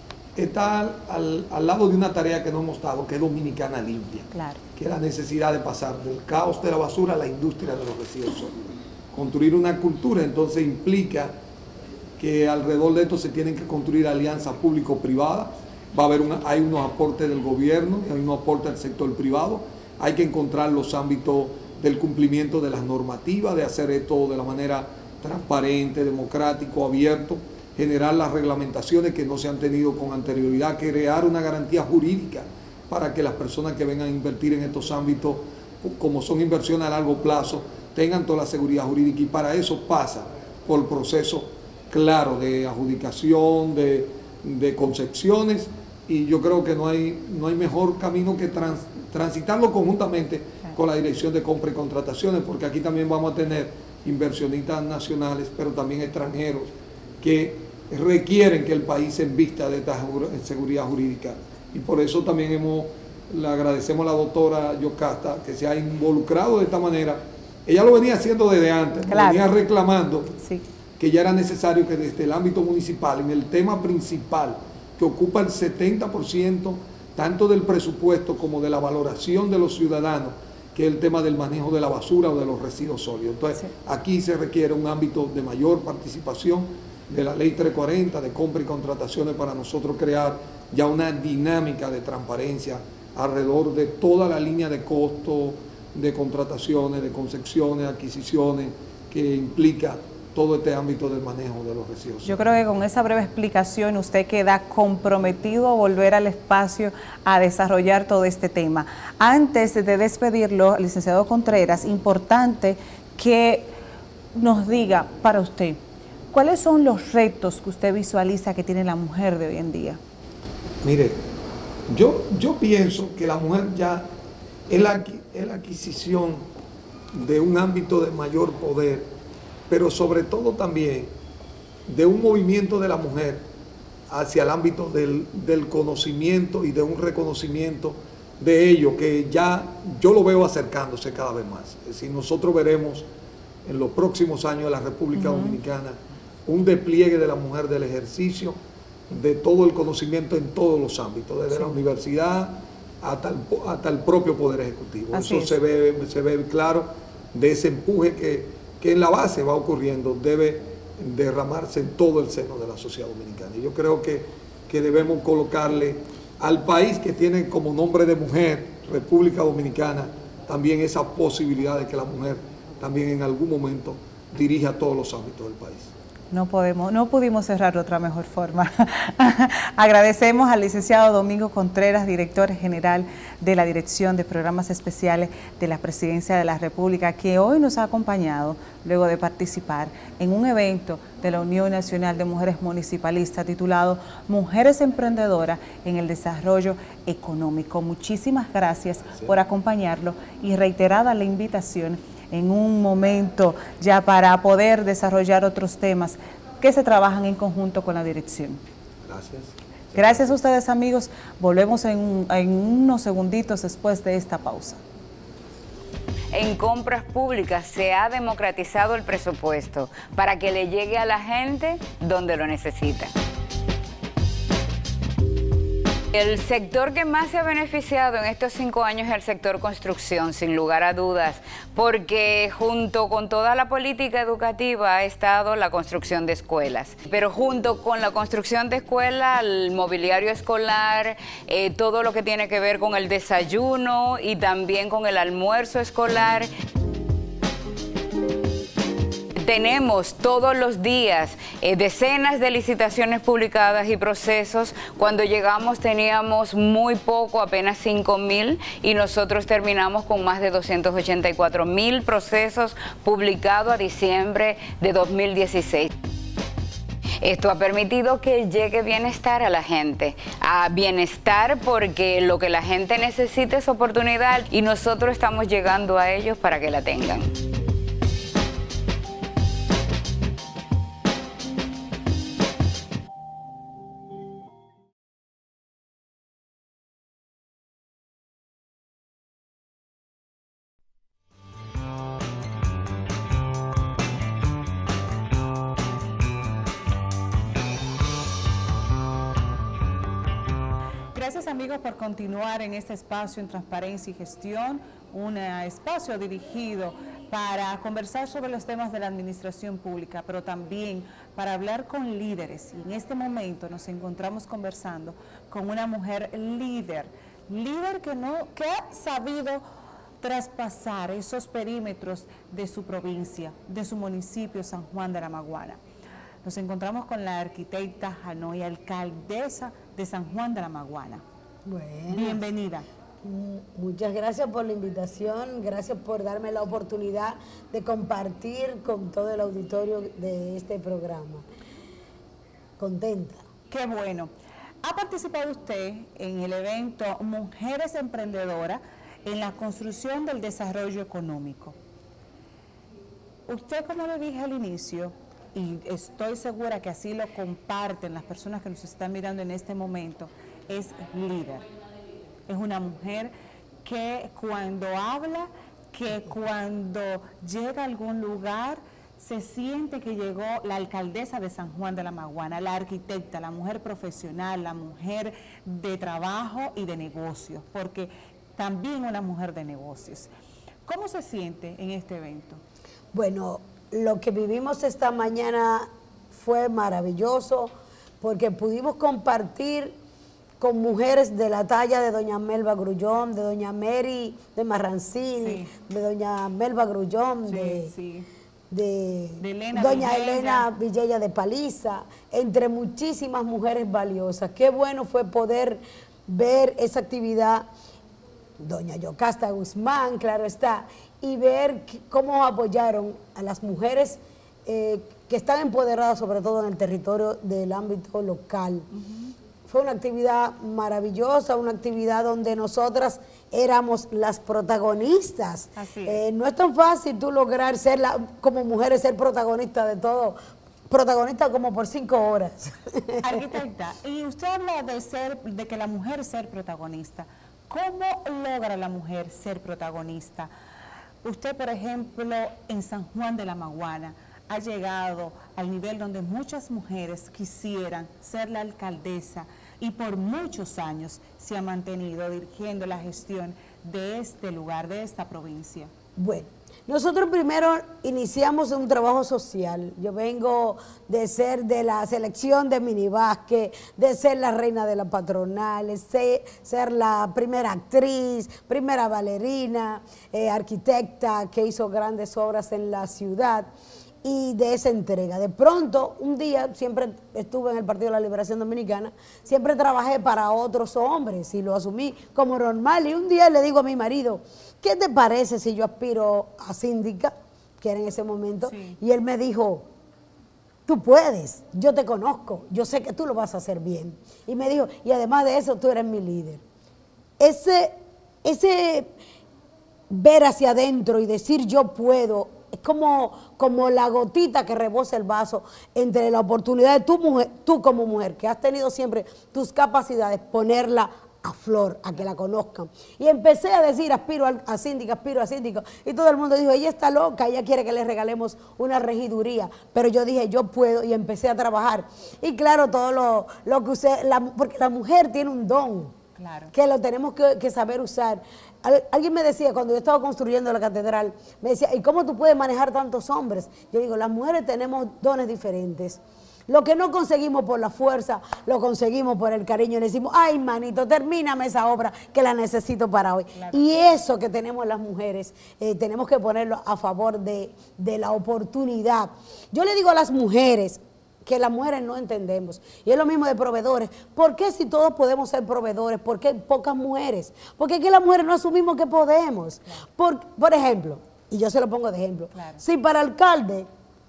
está al, al, al lado de una tarea que no hemos dado, que es Dominicana Limpia, claro. que es la necesidad de pasar del caos de la basura a la industria de los residuos sólidos. Construir una cultura entonces implica que alrededor de esto se tienen que construir alianzas público-privadas. Va a haber una, hay unos aportes del gobierno y hay unos aportes del sector privado. Hay que encontrar los ámbitos del cumplimiento de las normativas, de hacer esto de la manera transparente, democrático, abierto, generar las reglamentaciones que no se han tenido con anterioridad, crear una garantía jurídica para que las personas que vengan a invertir en estos ámbitos, como son inversiones a largo plazo, tengan toda la seguridad jurídica, y para eso pasa por proceso claro de adjudicación, de, de concepciones, y yo creo que no hay, no hay mejor camino que trans, transitarlo conjuntamente con la Dirección de Compra y Contrataciones, porque aquí también vamos a tener inversionistas nacionales, pero también extranjeros, que requieren que el país se invista de esta seguridad jurídica. Y por eso también hemos, le agradecemos a la doctora Yocasta que se ha involucrado de esta manera. Ella lo venía haciendo desde antes, claro. venía reclamando sí. que ya era necesario que desde el ámbito municipal, en el tema principal, que ocupa el setenta por ciento tanto del presupuesto como de la valoración de los ciudadanos, que es el tema del manejo de la basura o de los residuos sólidos. Entonces, sí. aquí se requiere un ámbito de mayor participación de la ley trescientos cuarenta de compra y contrataciones para nosotros crear ya una dinámica de transparencia alrededor de toda la línea de costo, de contrataciones, de concepciones, adquisiciones, que implica todo este ámbito del manejo de los residuos. Yo creo que con esa breve explicación usted queda comprometido a volver al espacio a desarrollar todo este tema. Antes de despedirlo, licenciado Contreras, importante que nos diga para usted, ¿cuáles son los retos que usted visualiza que tiene la mujer de hoy en día? Mire, yo, yo pienso que la mujer ya es la, es la adquisición de un ámbito de mayor poder, pero sobre todo también de un movimiento de la mujer hacia el ámbito del, del conocimiento y de un reconocimiento de ello, que ya yo lo veo acercándose cada vez más. Es decir, nosotros veremos en los próximos años de la República uh-huh. Dominicana un despliegue de la mujer del ejercicio, de todo el conocimiento en todos los ámbitos, desde sí. la universidad hasta el, hasta el propio Poder Ejecutivo. Así Eso se ve, se ve claro de ese empuje que, que en la base va ocurriendo, debe derramarse en todo el seno de la sociedad dominicana. Y yo creo que, que debemos colocarle al país que tiene como nombre de mujer, República Dominicana, también esa posibilidad de que la mujer también en algún momento dirija todos los ámbitos del país. No podemos, no pudimos cerrar de otra mejor forma. Agradecemos al licenciado Domingo Contreras, director general de la Dirección de Programas Especiales de la Presidencia de la República, que hoy nos ha acompañado luego de participar en un evento de la Unión Nacional de Mujeres Municipalistas titulado Mujeres Emprendedoras en el Desarrollo Económico. Muchísimas gracias sí. por acompañarlo y reiterada la invitación en un momento ya para poder desarrollar otros temas que se trabajan en conjunto con la dirección. Gracias. Gracias a ustedes, amigos. Volvemos en, en unos segunditos después de esta pausa. En compras públicas se ha democratizado el presupuesto para que le llegue a la gente donde lo necesita. El sector que más se ha beneficiado en estos cinco años es el sector construcción, sin lugar a dudas, porque junto con toda la política educativa ha estado la construcción de escuelas. Pero junto con la construcción de escuelas, el mobiliario escolar, eh, todo lo que tiene que ver con el desayuno y también con el almuerzo escolar. Tenemos todos los días eh, decenas de licitaciones publicadas y procesos. Cuando llegamos teníamos muy poco, apenas cinco mil, y nosotros terminamos con más de doscientos ochenta y cuatro mil procesos publicados a diciembre de dos mil dieciséis. Esto ha permitido que llegue bienestar a la gente, a bienestar porque lo que la gente necesita es oportunidad y nosotros estamos llegando a ellos para que la tengan. Gracias, amigos, por continuar en este espacio en Transparencia y Gestión, un espacio dirigido para conversar sobre los temas de la administración pública, pero también para hablar con líderes. Y en este momento nos encontramos conversando con una mujer líder, líder que, no, que ha sabido traspasar esos perímetros de su provincia, de su municipio, San Juan de la Maguana. Nos encontramos con la arquitecta Janoy, alcaldesa de San Juan de la Maguana. Buenas. Bienvenida. Muchas gracias por la invitación, gracias por darme la oportunidad de compartir con todo el auditorio de este programa. Contenta. Qué bueno. Ha participado usted en el evento Mujeres Emprendedoras en la construcción del desarrollo económico. Usted, como le dije al inicio, y estoy segura que así lo comparten las personas que nos están mirando en este momento, es líder. Es una mujer que cuando habla, que cuando llega a algún lugar, se siente que llegó la alcaldesa de San Juan de la Maguana, la arquitecta, la mujer profesional, la mujer de trabajo y de negocios, porque también una mujer de negocios. ¿Cómo se siente en este evento? Bueno, lo que vivimos esta mañana fue maravilloso porque pudimos compartir con mujeres de la talla de doña Melba Grullón, de doña Mary de Marrancini, sí. de doña Melba Grullón, sí, de, sí. de, de Elena doña Villella. Elena Villella de Paliza, entre muchísimas mujeres valiosas. Qué bueno fue poder ver esa actividad, doña Yocasta Guzmán, claro está, y ver cómo apoyaron a las mujeres eh, que están empoderadas, sobre todo en el territorio del ámbito local. Uh-huh. Fue una actividad maravillosa, una actividad donde nosotras éramos las protagonistas. Así es. Eh, no es tan fácil tú lograr ser, la, como mujeres, ser protagonista de todo, protagonista como por cinco horas. Arquitecta, y usted habla de, ser, de que la mujer ser protagonista. ¿Cómo logra la mujer ser protagonista? Usted, por ejemplo, en San Juan de la Maguana, ha llegado al nivel donde muchas mujeres quisieran ser la alcaldesa y por muchos años se ha mantenido dirigiendo la gestión de este lugar, de esta provincia. Bueno, nosotros primero iniciamos un trabajo social. Yo vengo de ser de la selección de minibásquet, de ser la reina de la patronal, ser, ser la primera actriz, primera bailarina, eh, arquitecta que hizo grandes obras en la ciudad. y de esa entrega. De pronto, un día, siempre estuve en el Partido de la Liberación Dominicana, siempre trabajé para otros hombres y lo asumí como normal. Y un día le digo a mi marido, ¿qué te parece si yo aspiro a síndica? Que era en ese momento. Sí. Y él me dijo, tú puedes, yo te conozco, yo sé que tú lo vas a hacer bien. Y me dijo, y además de eso, tú eres mi líder. Ese, ese ver hacia adentro y decir yo puedo, es como, como la gotita que rebosa el vaso entre la oportunidad de tu mujer, tú como mujer, que has tenido siempre tus capacidades, ponerla a flor, a que la conozcan. Y empecé a decir, aspiro a, a síndica, aspiro a síndica, y todo el mundo dijo, ella está loca, ella quiere que le regalemos una regiduría, pero yo dije, yo puedo, y empecé a trabajar. Y claro, todo lo, lo que usted, la, porque la mujer tiene un don, claro, que lo tenemos que, que saber usar. Al, alguien me decía, cuando yo estaba construyendo la catedral, me decía, ¿y cómo tú puedes manejar tantos hombres? Yo digo, las mujeres tenemos dones diferentes. Lo que no conseguimos por la fuerza, lo conseguimos por el cariño. Le decimos, ay, manito, termíname esa obra que la necesito para hoy. Claro. Y eso que tenemos las mujeres, eh, tenemos que ponerlo a favor de, de la oportunidad. Yo le digo a las mujeres, que las mujeres no entendemos, y es lo mismo de proveedores. ¿Por qué si todos podemos ser proveedores? ¿Por qué pocas mujeres? Porque es que las mujeres no asumimos que podemos. Claro. Por, por ejemplo, y yo se lo pongo de ejemplo, claro, si para alcalde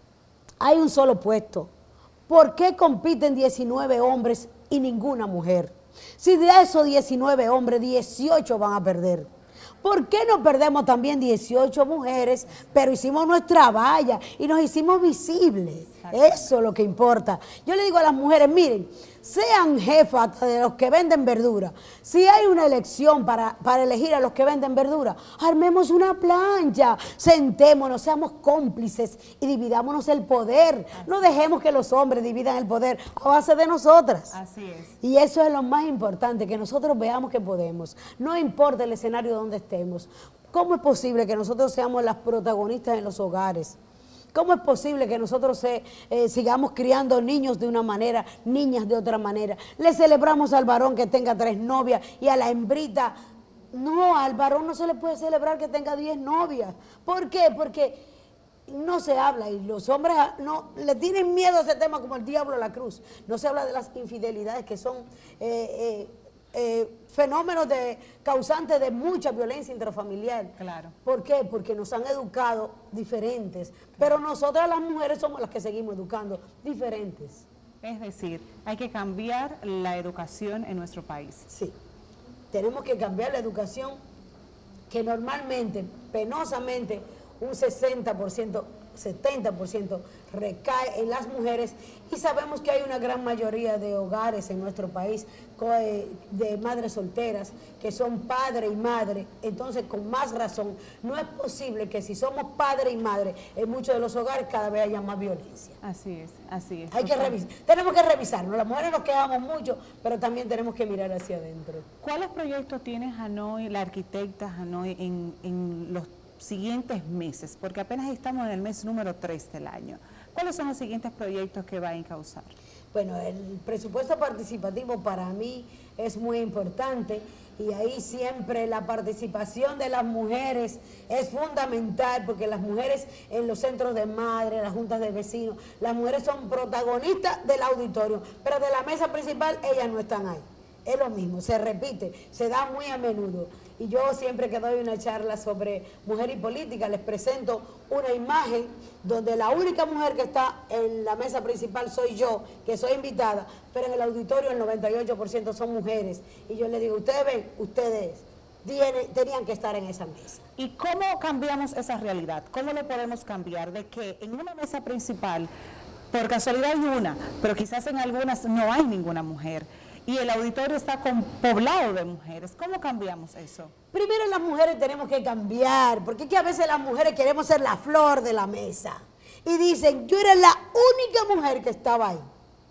hay un solo puesto, ¿por qué compiten diecinueve hombres y ninguna mujer? Si de esos diecinueve hombres, dieciocho van a perder. ¿Por qué no perdemos también dieciocho mujeres, pero hicimos nuestra valla y nos hicimos visibles? Eso es lo que importa. Yo le digo a las mujeres, miren, sean jefas de los que venden verdura. Si hay una elección para, para elegir a los que venden verdura, armemos una plancha, sentémonos, seamos cómplices y dividámonos el poder. No dejemos que los hombres dividan el poder a base de nosotras. Así es. Y eso es lo más importante, que nosotros veamos que podemos. No importa el escenario donde estemos. ¿Cómo es posible que nosotros seamos las protagonistas en los hogares? ¿Cómo es posible que nosotros se, eh, sigamos criando niños de una manera, niñas de otra manera? Le celebramos al varón que tenga tres novias y a la hembrita. No, al varón no se le puede celebrar que tenga diez novias. ¿Por qué? Porque no se habla y los hombres no le tienen miedo a ese tema como el diablo a la cruz. No se habla de las infidelidades que son eh, eh, eh, fenómenos de, causantes de mucha violencia intrafamiliar. Claro. ¿Por qué? Porque nos han educado diferentes, claro, pero nosotras las mujeres somos las que seguimos educando diferentes. Es decir, hay que cambiar la educación en nuestro país. Sí, tenemos que cambiar la educación, que normalmente, penosamente, un sesenta por ciento, setenta por ciento recae en las mujeres, y sabemos que hay una gran mayoría de hogares en nuestro país de madres solteras que son padre y madre. Entonces, con más razón, no es posible que si somos padre y madre en muchos de los hogares cada vez haya más violencia. Así es, así es. Hay que revisar, tenemos que revisarnos. Las mujeres nos quejamos mucho, pero también tenemos que mirar hacia adentro. ¿Cuáles proyectos tiene Hanoi, la arquitecta Hanoi, en, en los siguientes meses? Porque apenas estamos en el mes número tres del año. ¿Cuáles son los siguientes proyectos que va a encauzar? Bueno, el presupuesto participativo para mí es muy importante, y ahí siempre la participación de las mujeres es fundamental, porque las mujeres en los centros de madre, las juntas de vecinos, las mujeres son protagonistas del auditorio, pero de la mesa principal ellas no están ahí. Es lo mismo, se repite, se da muy a menudo. Y yo siempre que doy una charla sobre mujer y política, les presento una imagen donde la única mujer que está en la mesa principal soy yo, que soy invitada, pero en el auditorio el noventa y ocho por ciento son mujeres. Y yo les digo, ustedes ven, ustedes tienen, tenían que estar en esa mesa. ¿Y cómo cambiamos esa realidad? ¿Cómo lo podemos cambiar? De que en una mesa principal, por casualidad hay una, pero quizás en algunas no hay ninguna mujer, y el auditorio está con, poblado de mujeres. ¿Cómo cambiamos eso? Primero las mujeres tenemos que cambiar, porque es que a veces las mujeres queremos ser la flor de la mesa. Y dicen, yo era la única mujer que estaba ahí.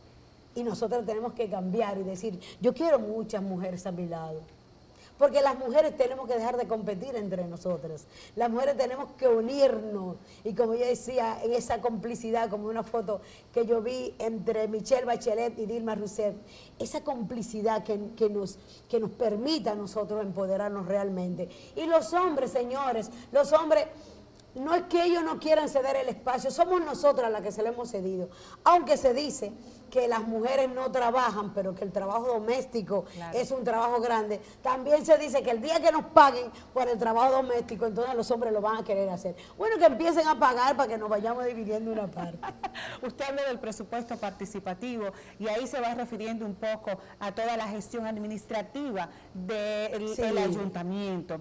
Y nosotros tenemos que cambiar y decir, yo quiero muchas mujeres a mi lado. Porque las mujeres tenemos que dejar de competir entre nosotras. Las mujeres tenemos que unirnos. Y como yo decía, en esa complicidad, como una foto que yo vi entre Michelle Bachelet y Dilma Rousseff, esa complicidad que, que, nos, que nos permita a nosotros empoderarnos realmente. Y los hombres, señores, los hombres, no es que ellos no quieran ceder el espacio, somos nosotras las que se le hemos cedido. Aunque se dice que las mujeres no trabajan, pero que el trabajo doméstico claro. es un trabajo grande, también se dice que el día que nos paguen por el trabajo doméstico, entonces los hombres lo van a querer hacer. Bueno, que empiecen a pagar para que nos vayamos dividiendo una parte. Usted habla del presupuesto participativo y ahí se va refiriendo un poco a toda la gestión administrativa del sí. ayuntamiento.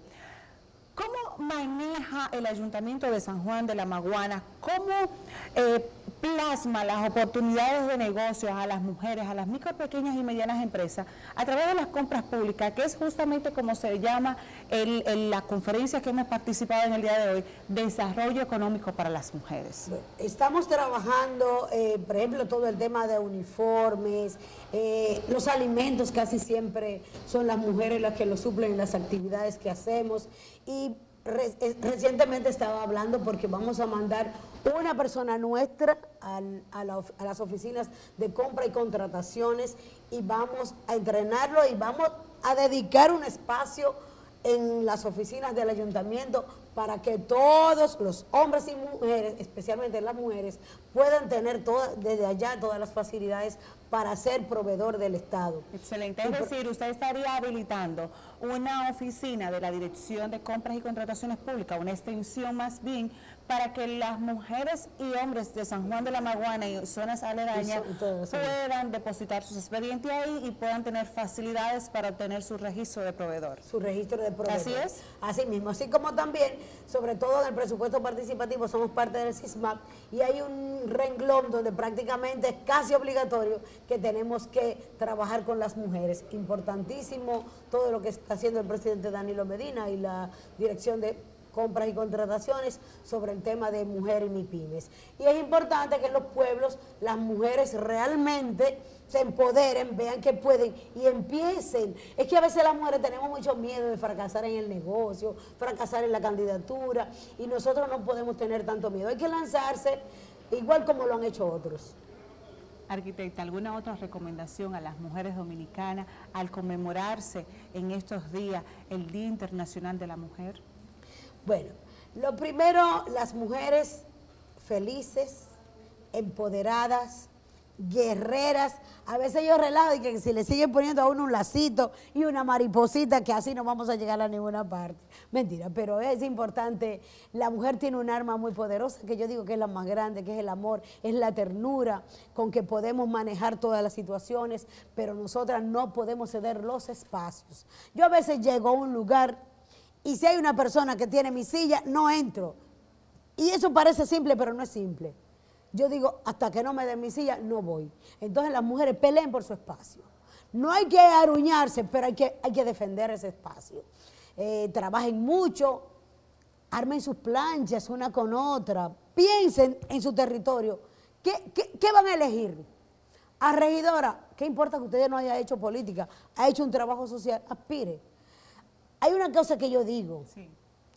¿Cómo maneja el Ayuntamiento de San Juan de la Maguana? ¿Cómo eh, plasma las oportunidades de negocios a las mujeres, a las micro, pequeñas y medianas empresas a través de las compras públicas, que es justamente como se llama el, el, la conferencia que hemos participado en el día de hoy, Desarrollo Económico para las Mujeres? Estamos trabajando, eh, por ejemplo, todo el tema de uniformes, eh, los alimentos casi siempre son las mujeres las que lo suplen en las actividades que hacemos. Y re, recientemente estaba hablando porque vamos a mandar una persona nuestra al, a, la, a las oficinas de compra y contrataciones y vamos a entrenarlo y vamos a dedicar un espacio en las oficinas del ayuntamiento para que todos los hombres y mujeres, especialmente las mujeres, puedan tener toda, desde allá todas las facilidades para ser proveedor del Estado. Excelente, es decir, usted estaría habilitando una oficina de la Dirección de Compras y Contrataciones Públicas, una extensión más bien, para que las mujeres y hombres de San Juan de la Maguana y zonas aledañas puedan depositar sus expedientes ahí y puedan tener facilidades para obtener su registro de proveedor. Su registro de proveedor. Así es. Así mismo, así como también, sobre todo en el presupuesto participativo, somos parte del SISMAP y hay un renglón donde prácticamente es casi obligatorio que tenemos que trabajar con las mujeres. Importantísimo todo lo que está haciendo el presidente Danilo Medina y la Dirección de Compras y Contrataciones sobre el tema de mujer y MIPYMES. Y es importante que en los pueblos las mujeres realmente se empoderen, vean que pueden y empiecen. Es que a veces las mujeres tenemos mucho miedo de fracasar en el negocio, fracasar en la candidatura y nosotros no podemos tener tanto miedo. Hay que lanzarse igual como lo han hecho otros. Arquitecta, ¿alguna otra recomendación a las mujeres dominicanas al conmemorarse en estos días el Día Internacional de la Mujer? Bueno, lo primero, las mujeres felices, empoderadas, guerreras. A veces yo relajo y que si le siguen poniendo a uno un lacito y una mariposita, que así no vamos a llegar a ninguna parte. Mentira, pero es importante. La mujer tiene un arma muy poderosa, que yo digo que es la más grande, que es el amor, es la ternura con que podemos manejar todas las situaciones, pero nosotras no podemos ceder los espacios. Yo a veces llego a un lugar y si hay una persona que tiene mi silla, no entro. Y eso parece simple, pero no es simple. Yo digo, hasta que no me den mi silla, no voy. Entonces las mujeres peleen por su espacio. No hay que aruñarse, pero hay que, hay que defender ese espacio. Eh, trabajen mucho, armen sus planchas una con otra, piensen en su territorio. ¿Qué, qué, qué van a elegir? A regidora, ¿qué importa que usted no haya hecho política? Ha hecho un trabajo social, aspire. Hay una cosa que yo digo, sí.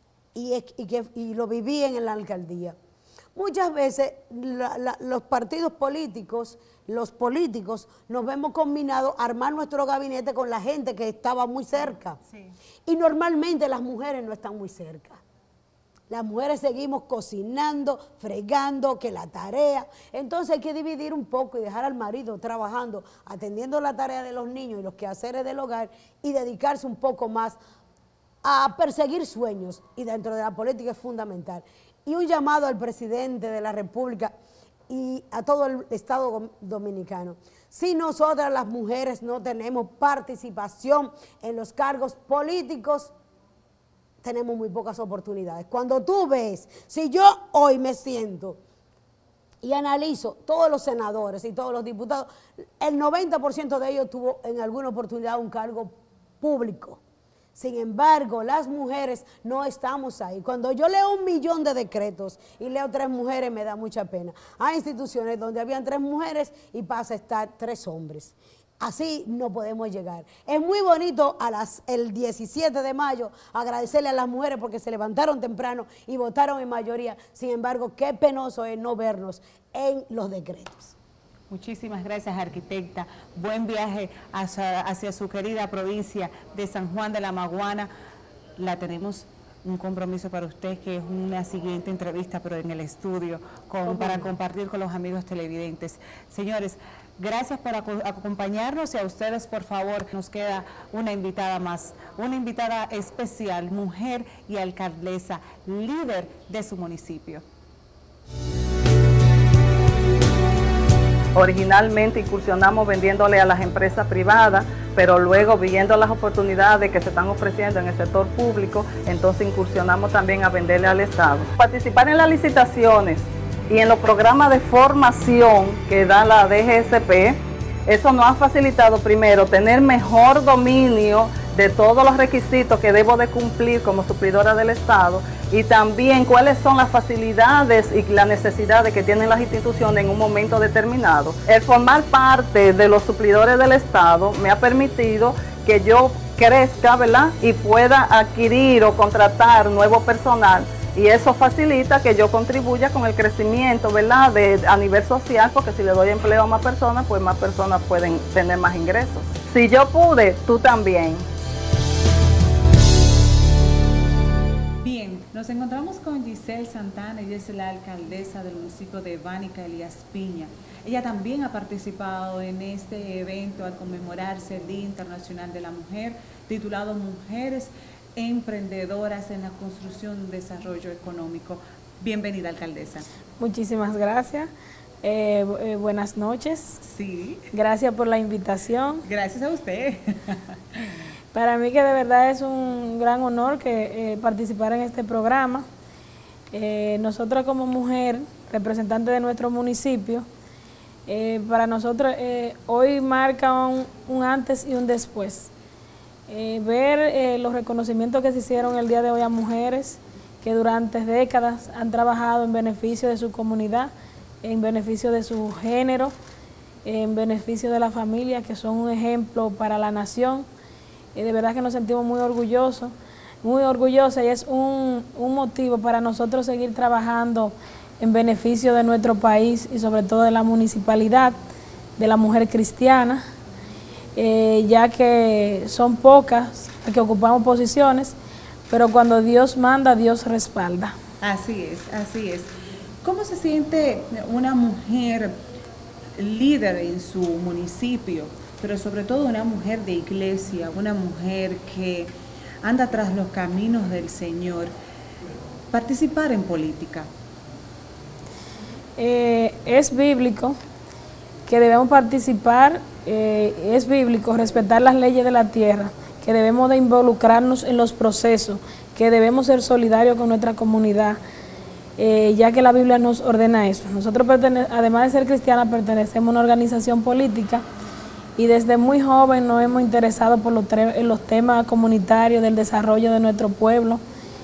y, es, y, que, y lo viví en la alcaldía. Muchas veces la, la, los partidos políticos, los políticos, nos vemos combinados a armar nuestro gabinete con la gente que estaba muy cerca. Sí. Y normalmente las mujeres no están muy cerca. Las mujeres seguimos cocinando, fregando, que la tarea. Entonces hay que dividir un poco y dejar al marido trabajando, atendiendo la tarea de los niños y los quehaceres del hogar y dedicarse un poco más a perseguir sueños, y dentro de la política es fundamental. Y un llamado al presidente de la República y a todo el Estado dominicano. Si nosotras las mujeres no tenemos participación en los cargos políticos, tenemos muy pocas oportunidades. Cuando tú ves, si yo hoy me siento y analizo todos los senadores y todos los diputados, el noventa por ciento de ellos tuvo en alguna oportunidad un cargo público. Sin embargo, las mujeres no estamos ahí. Cuando yo leo un millón de decretos y leo tres mujeres, me da mucha pena. Hay instituciones donde habían tres mujeres y pasa a estar tres hombres. Así no podemos llegar. Es muy bonito a las, el diecisiete de mayo agradecerle a las mujeres porque se levantaron temprano y votaron en mayoría. Sin embargo, qué penoso es no vernos en los decretos. Muchísimas gracias, arquitecta. Buen viaje hacia, hacia su querida provincia de San Juan de la Maguana. La tenemos un compromiso para usted, que es una siguiente entrevista, pero en el estudio, con, para compartir con los amigos televidentes. Señores, gracias por ac acompañarnos y a ustedes, por favor, nos queda una invitada más, una invitada especial, mujer y alcaldesa, líder de su municipio. Originalmente incursionamos vendiéndole a las empresas privadas, pero luego viendo las oportunidades que se están ofreciendo en el sector público, entonces incursionamos también a venderle al Estado. Participar en las licitaciones y en los programas de formación que da la D G S P, eso nos ha facilitado primero tener mejor dominio de todos los requisitos que debo de cumplir como suplidora del Estado y también cuáles son las facilidades y las necesidades que tienen las instituciones en un momento determinado. El formar parte de los suplidores del Estado me ha permitido que yo crezca, ¿verdad?, y pueda adquirir o contratar nuevo personal, y eso facilita que yo contribuya con el crecimiento, ¿verdad?, de, a nivel social, porque si le doy empleo a más personas, pues más personas pueden tener más ingresos. Si yo pude, tú también. Bien, nos encontramos con Giselle Santana, ella es la alcaldesa del municipio de Bánica, Elías Piña. Ella también ha participado en este evento al conmemorarse el Día Internacional de la Mujer, titulado Mujeres Emprendedoras en la Construcción y Desarrollo Económico. Bienvenida, alcaldesa. Muchísimas gracias. Eh, eh, buenas noches. Sí. Gracias por la invitación. Gracias a usted. Para mí que de verdad es un gran honor que eh, participar en este programa. Eh, nosotros como mujer, representante de nuestro municipio, eh, para nosotros eh, hoy marca un, un antes y un después. Eh, ver eh, los reconocimientos que se hicieron el día de hoy a mujeres que durante décadas han trabajado en beneficio de su comunidad, en beneficio de su género, en beneficio de la familia, que son un ejemplo para la nación. Eh, de verdad que nos sentimos muy orgullosos, muy orgullosas, y es un, un motivo para nosotros seguir trabajando en beneficio de nuestro país y sobre todo de la municipalidad, de la mujer cristiana. Eh, ya que son pocas las que ocupamos posiciones, pero cuando Dios manda, Dios respalda. Así es, así es. ¿Cómo se siente una mujer líder en su municipio, pero sobre todo una mujer de iglesia, una mujer que anda tras los caminos del Señor, participar en política? Eh, es bíblico que debemos participar. Eh, es bíblico respetar las leyes de la tierra, que debemos de involucrarnos en los procesos, que debemos ser solidarios con nuestra comunidad, eh, ya que la Biblia nos ordena eso. Nosotros, además de ser cristianas, pertenecemos a una organización política y desde muy joven nos hemos interesado por los, los temas comunitarios del desarrollo de nuestro pueblo.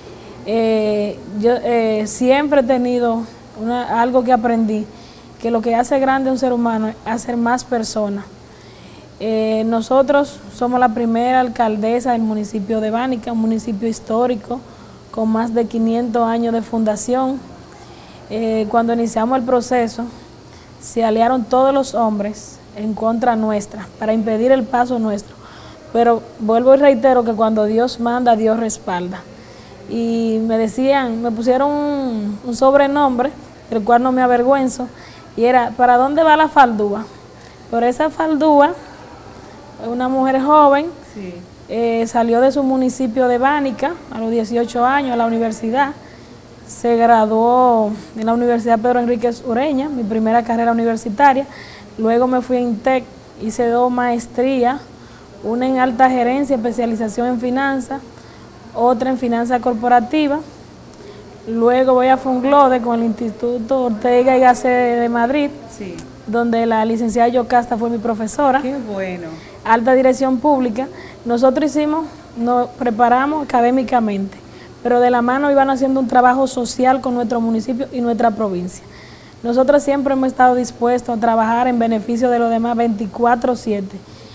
Eh, yo eh, siempre he tenido una, algo que aprendí, que lo que hace grande a un ser humano es hacer más personas. Eh, nosotros somos la primera alcaldesa del municipio de Bánica, un municipio histórico con más de quinientos años de fundación. Eh, cuando iniciamos el proceso, se aliaron todos los hombres en contra nuestra para impedir el paso nuestro. Pero vuelvo y reitero que cuando Dios manda, Dios respalda. Y me decían, me pusieron un, un sobrenombre, del cual no me avergüenzo, y era, ¿para dónde va la faldúa? Por esa faldúa, una mujer joven, sí. eh, salió de su municipio de Bánica a los dieciocho años a la universidad, se graduó en la Universidad Pedro Enríquez Ureña, mi primera carrera universitaria, luego me fui a INTEC, hice dos maestrías, una en alta gerencia, especialización en finanzas, otra en finanzas corporativas, luego voy a Funglode con el Instituto Ortega y Gasset de Madrid, sí. donde la licenciada Yocasta fue mi profesora. Qué bueno. Alta dirección pública. Nosotros hicimos, nos preparamos académicamente, pero de la mano iban haciendo un trabajo social con nuestro municipio y nuestra provincia. Nosotros siempre hemos estado dispuestos a trabajar en beneficio de los demás veinticuatro siete.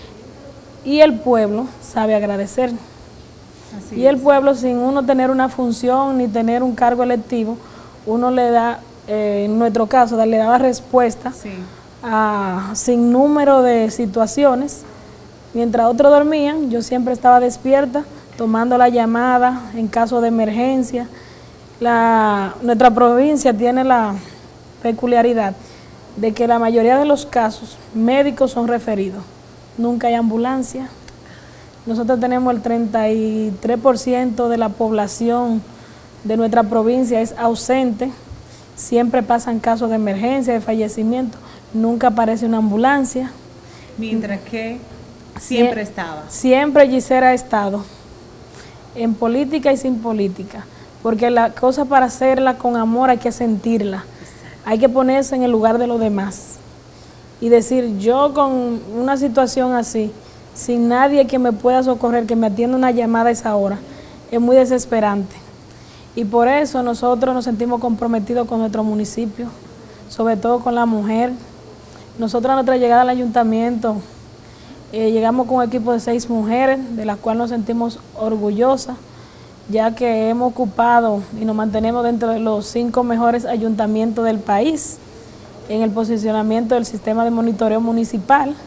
Y el pueblo sabe agradecer. Así y el es. Pueblo, sin uno tener una función ni tener un cargo electivo, uno le da, eh, en nuestro caso, le daba respuesta sí. a sin número de situaciones. Mientras otros dormían, yo siempre estaba despierta, tomando la llamada en caso de emergencia. La, nuestra provincia tiene la peculiaridad de que la mayoría de los casos médicos son referidos, nunca hay ambulancia. Nosotros tenemos el treinta y tres por ciento de la población de nuestra provincia es ausente, siempre pasan casos de emergencia, de fallecimiento, nunca aparece una ambulancia. Mientras que siempre Sie estaba. Siempre Gisela ha estado, en política y sin política, porque la cosa para hacerla con amor hay que sentirla, hay que ponerse en el lugar de los demás y decir, yo con una situación así, sin nadie que me pueda socorrer, que me atienda una llamada a esa hora, es muy desesperante. Y por eso nosotros nos sentimos comprometidos con nuestro municipio, sobre todo con la mujer. Nosotros a nuestra llegada al ayuntamiento eh, llegamos con un equipo de seis mujeres, de las cuales nos sentimos orgullosas, ya que hemos ocupado y nos mantenemos dentro de los cinco mejores ayuntamientos del país en el posicionamiento del sistema de monitoreo municipal.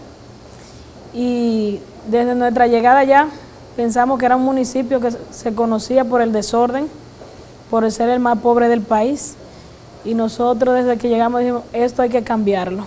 Y desde nuestra llegada ya pensamos que era un municipio que se conocía por el desorden, por ser el más pobre del país, y nosotros desde que llegamos dijimos, esto hay que cambiarlo,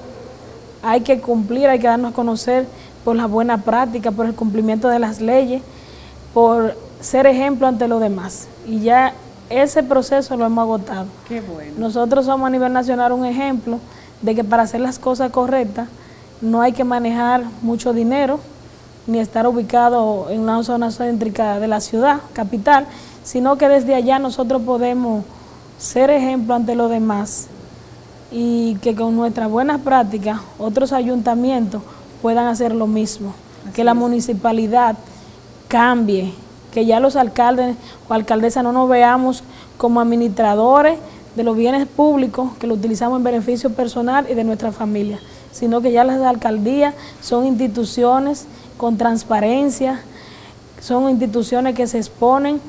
hay que cumplir, hay que darnos a conocer por la buena práctica, por el cumplimiento de las leyes, por ser ejemplo ante los demás, y ya ese proceso lo hemos agotado. Qué bueno. Nosotros somos a nivel nacional un ejemplo de que para hacer las cosas correctas no hay que manejar mucho dinero, ni estar ubicado en una zona céntrica de la ciudad, capital, sino que desde allá nosotros podemos ser ejemplo ante los demás y que con nuestras buenas prácticas otros ayuntamientos puedan hacer lo mismo, Así que la es. municipalidad cambie, que ya los alcaldes o alcaldesas no nos veamos como administradores de los bienes públicos que lo utilizamos en beneficio personal y de nuestra familia, sino que ya las alcaldías son instituciones con transparencia, son instituciones que se exponen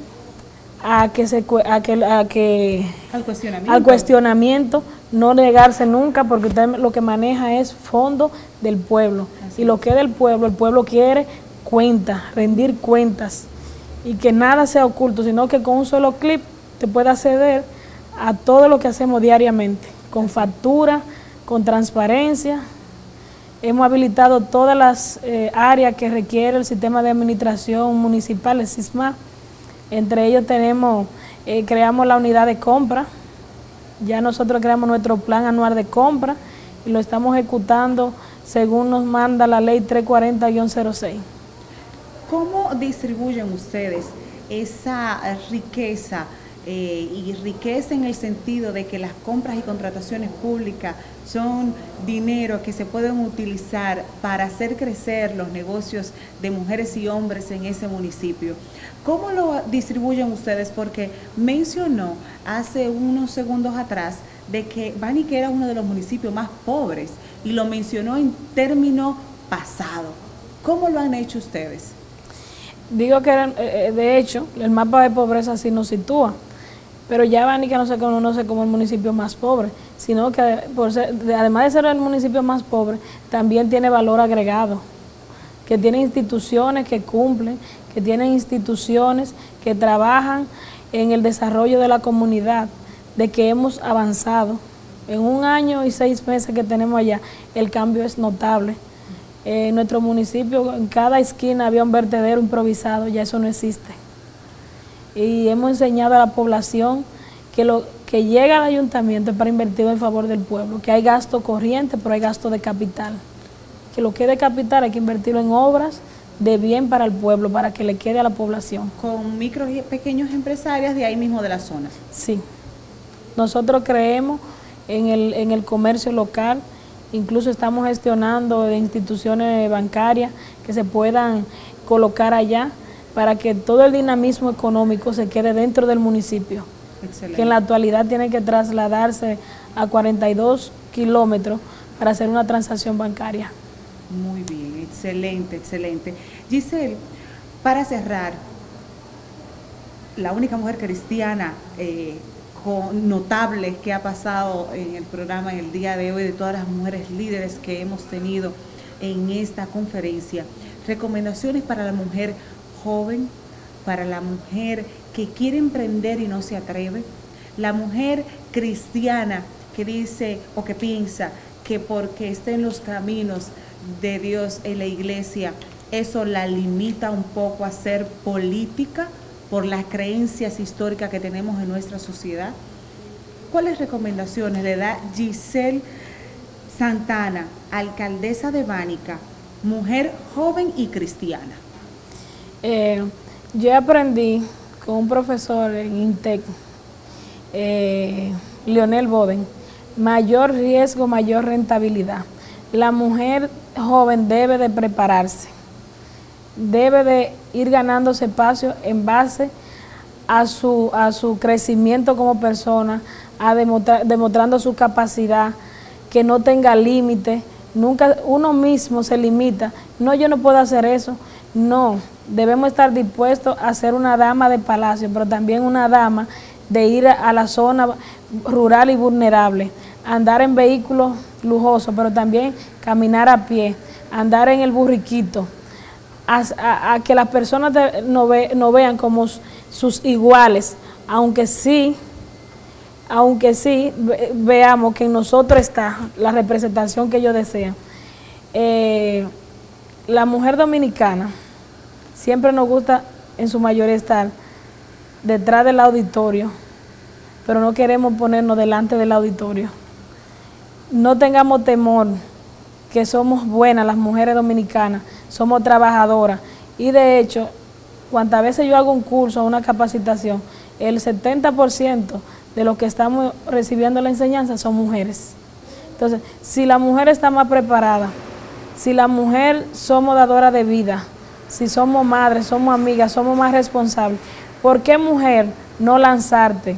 a que se a que, a que al cuestionamiento. al cuestionamiento, no negarse nunca, porque usted lo que maneja es fondo del pueblo. Así y lo que es del pueblo, el pueblo quiere cuentas, rendir cuentas, y que nada sea oculto, sino que con un solo clip te pueda acceder a todo lo que hacemos diariamente, con factura, con transparencia. Hemos habilitado todas las eh, áreas que requiere el sistema de administración municipal, el SISMA. Entre ellos tenemos, eh, creamos la unidad de compra, ya nosotros creamos nuestro plan anual de compra y lo estamos ejecutando según nos manda la ley trescientos cuarenta guión cero seis. ¿Cómo distribuyen ustedes esa riqueza eh, y riqueza en el sentido de que las compras y contrataciones públicas son dinero que se pueden utilizar para hacer crecer los negocios de mujeres y hombres en ese municipio? ¿Cómo lo distribuyen ustedes? Porque mencionó hace unos segundos atrás de que Bánique era uno de los municipios más pobres y lo mencionó en término pasado. ¿Cómo lo han hecho ustedes? Digo que de hecho el mapa de pobreza sí nos sitúa, pero ya Bánique no se conoce como el municipio más pobre, sino que por ser, además de ser el municipio más pobre, también tiene valor agregado, que tiene instituciones que cumplen, que tienen instituciones que trabajan en el desarrollo de la comunidad, de que hemos avanzado. En un año y seis meses que tenemos allá, el cambio es notable. En nuestro municipio, en cada esquina había un vertedero improvisado, ya eso no existe. Y hemos enseñado a la población que lo que llega al ayuntamiento es para invertir en favor del pueblo, que hay gasto corriente, pero hay gasto de capital. Que lo que es de capital hay que invertirlo en obras de bien para el pueblo, para que le quede a la población. ¿Con micros y pequeños empresarios de ahí mismo de la zona? Sí. Nosotros creemos en el, en el comercio local, incluso estamos gestionando de instituciones bancarias que se puedan colocar allá para que todo el dinamismo económico se quede dentro del municipio. Excelente. Que en la actualidad tiene que trasladarse a cuarenta y dos kilómetros para hacer una transacción bancaria. Muy bien, excelente, excelente. Giselle, para cerrar, la única mujer cristiana eh, con, notable que ha pasado en el programa en el día de hoy, de todas las mujeres líderes que hemos tenido en esta conferencia, recomendaciones para la mujer joven, para la mujer que quiere emprender y no se atreve, la mujer cristiana que dice o que piensa que porque esté en los caminos de Dios en la iglesia, eso la limita un poco a ser política por las creencias históricas que tenemos en nuestra sociedad. ¿Cuáles recomendaciones le da Giselle Santana, alcaldesa de Bánica, mujer joven y cristiana? Eh, yo aprendí con un profesor en INTEC, eh, Leonel Boden, mayor riesgo, mayor rentabilidad. La mujer joven debe de prepararse, debe de ir ganándose espacio en base a su, a su crecimiento como persona, a demostrar, demostrando su capacidad, que no tenga límite. Nunca uno mismo se limita. No, yo no puedo hacer eso. No, debemos estar dispuestos a ser una dama de palacio, pero también una dama de ir a la zona rural y vulnerable, andar en vehículos lujosos, pero también caminar a pie, andar en el burriquito, a, a, a que las personas te, no, ve, no vean como sus iguales, aunque sí, aunque sí ve, veamos que en nosotros está la representación que ellos desean. Eh, la mujer dominicana siempre nos gusta en su mayoría estar detrás del auditorio, pero no queremos ponernos delante del auditorio. No tengamos temor, que somos buenas las mujeres dominicanas, somos trabajadoras, y de hecho, cuantas veces yo hago un curso o una capacitación, el setenta por ciento de los que estamos recibiendo la enseñanza son mujeres. Entonces, si la mujer está más preparada, si la mujer somos dadoras de vida, si somos madres, somos amigas, somos más responsables, ¿por qué, mujer, no lanzarte?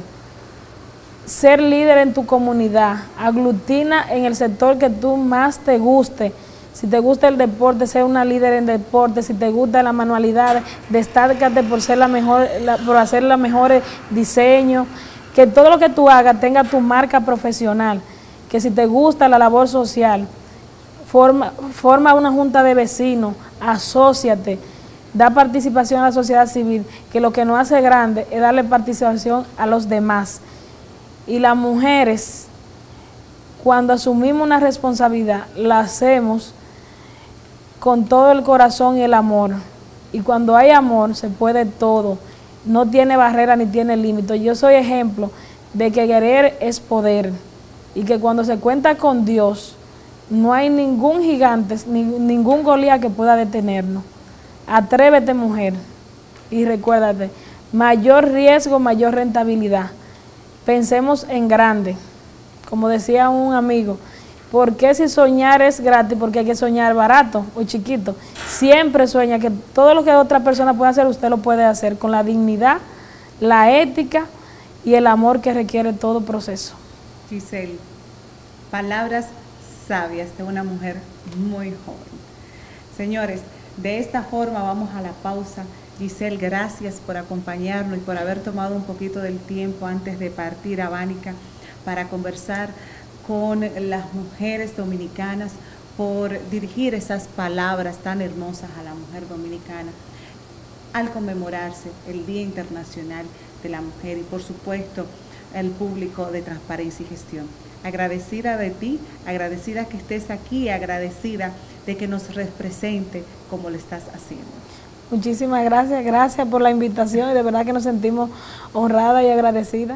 Ser líder en tu comunidad, aglutina en el sector que tú más te guste. Si te gusta el deporte, ser una líder en deporte. Si te gusta la manualidad, destácate por ser la mejor, la, por hacer los mejores diseños. Que todo lo que tú hagas tenga tu marca profesional. Que si te gusta la labor social, forma, forma una junta de vecinos, asóciate, da participación a la sociedad civil, que lo que nos hace grande es darle participación a los demás. Y las mujeres, cuando asumimos una responsabilidad, la hacemos con todo el corazón y el amor. Y cuando hay amor, se puede todo. No tiene barrera ni tiene límite. Yo soy ejemplo de que querer es poder. Y que cuando se cuenta con Dios, no hay ningún gigante, ni, ningún Goliat que pueda detenernos. Atrévete, mujer. Y recuérdate, mayor riesgo, mayor rentabilidad. Pensemos en grande, como decía un amigo, ¿por qué si soñar es gratis? Porque hay que soñar barato o chiquito. Siempre sueña que todo lo que otra persona puede hacer, usted lo puede hacer con la dignidad, la ética y el amor que requiere todo proceso. Giselle, palabras sabias de una mujer muy joven. Señores, de esta forma vamos a la pausa. Giselle, gracias por acompañarnos y por haber tomado un poquito del tiempo antes de partir a Bánica para conversar con las mujeres dominicanas, por dirigir esas palabras tan hermosas a la mujer dominicana al conmemorarse el Día Internacional de la Mujer y, por supuesto, el público de Transparencia y Gestión. Agradecida de ti, agradecida que estés aquí, agradecida de que nos represente como lo estás haciendo. Muchísimas gracias, gracias por la invitación y de verdad que nos sentimos honradas y agradecidas.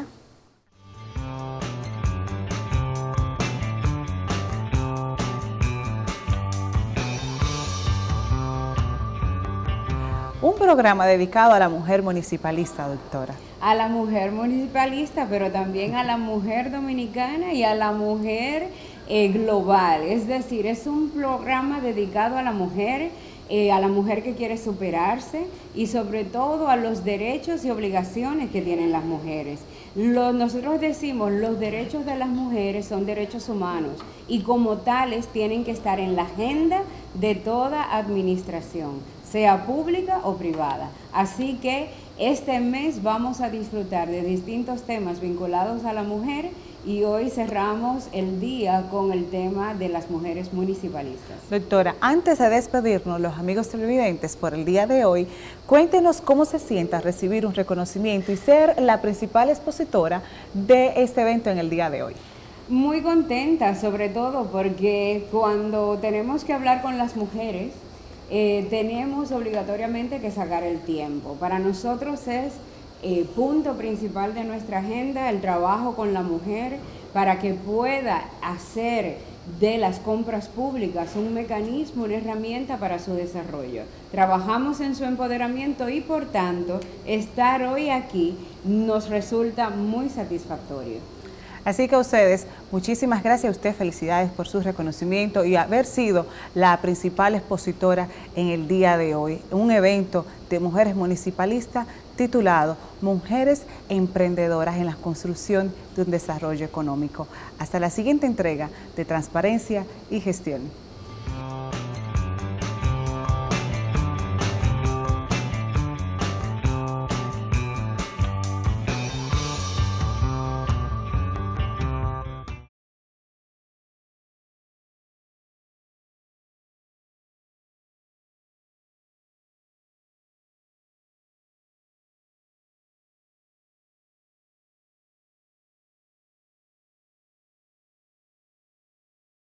Un programa dedicado a la mujer municipalista, doctora. A la mujer municipalista, pero también a la mujer dominicana y a la mujer eh, global. Es decir, es un programa dedicado a la mujer, eh, a la mujer que quiere superarse y sobre todo a los derechos y obligaciones que tienen las mujeres. Lo, nosotros decimos, los derechos de las mujeres son derechos humanos y como tales tienen que estar en la agenda de toda administración, sea pública o privada. Así que este mes vamos a disfrutar de distintos temas vinculados a la mujer y hoy cerramos el día con el tema de las mujeres municipalistas. Doctora, antes de despedirnos, los amigos televidentes, por el día de hoy, cuéntenos cómo se sienta recibir un reconocimiento y ser la principal expositora de este evento en el día de hoy. Muy contenta, sobre todo porque cuando tenemos que hablar con las mujeres, eh, tenemos obligatoriamente que sacar el tiempo. Para nosotros es eh, punto principal de nuestra agenda el trabajo con la mujer para que pueda hacer de las compras públicas un mecanismo, una herramienta para su desarrollo. Trabajamos en su empoderamiento y por tanto estar hoy aquí nos resulta muy satisfactorio. Así que a ustedes, muchísimas gracias a usted, felicidades por su reconocimiento y haber sido la principal expositora en el día de hoy, un evento de mujeres municipalistas titulado Mujeres Emprendedoras en la Construcción de un Desarrollo Económico. Hasta la siguiente entrega de Transparencia y Gestión.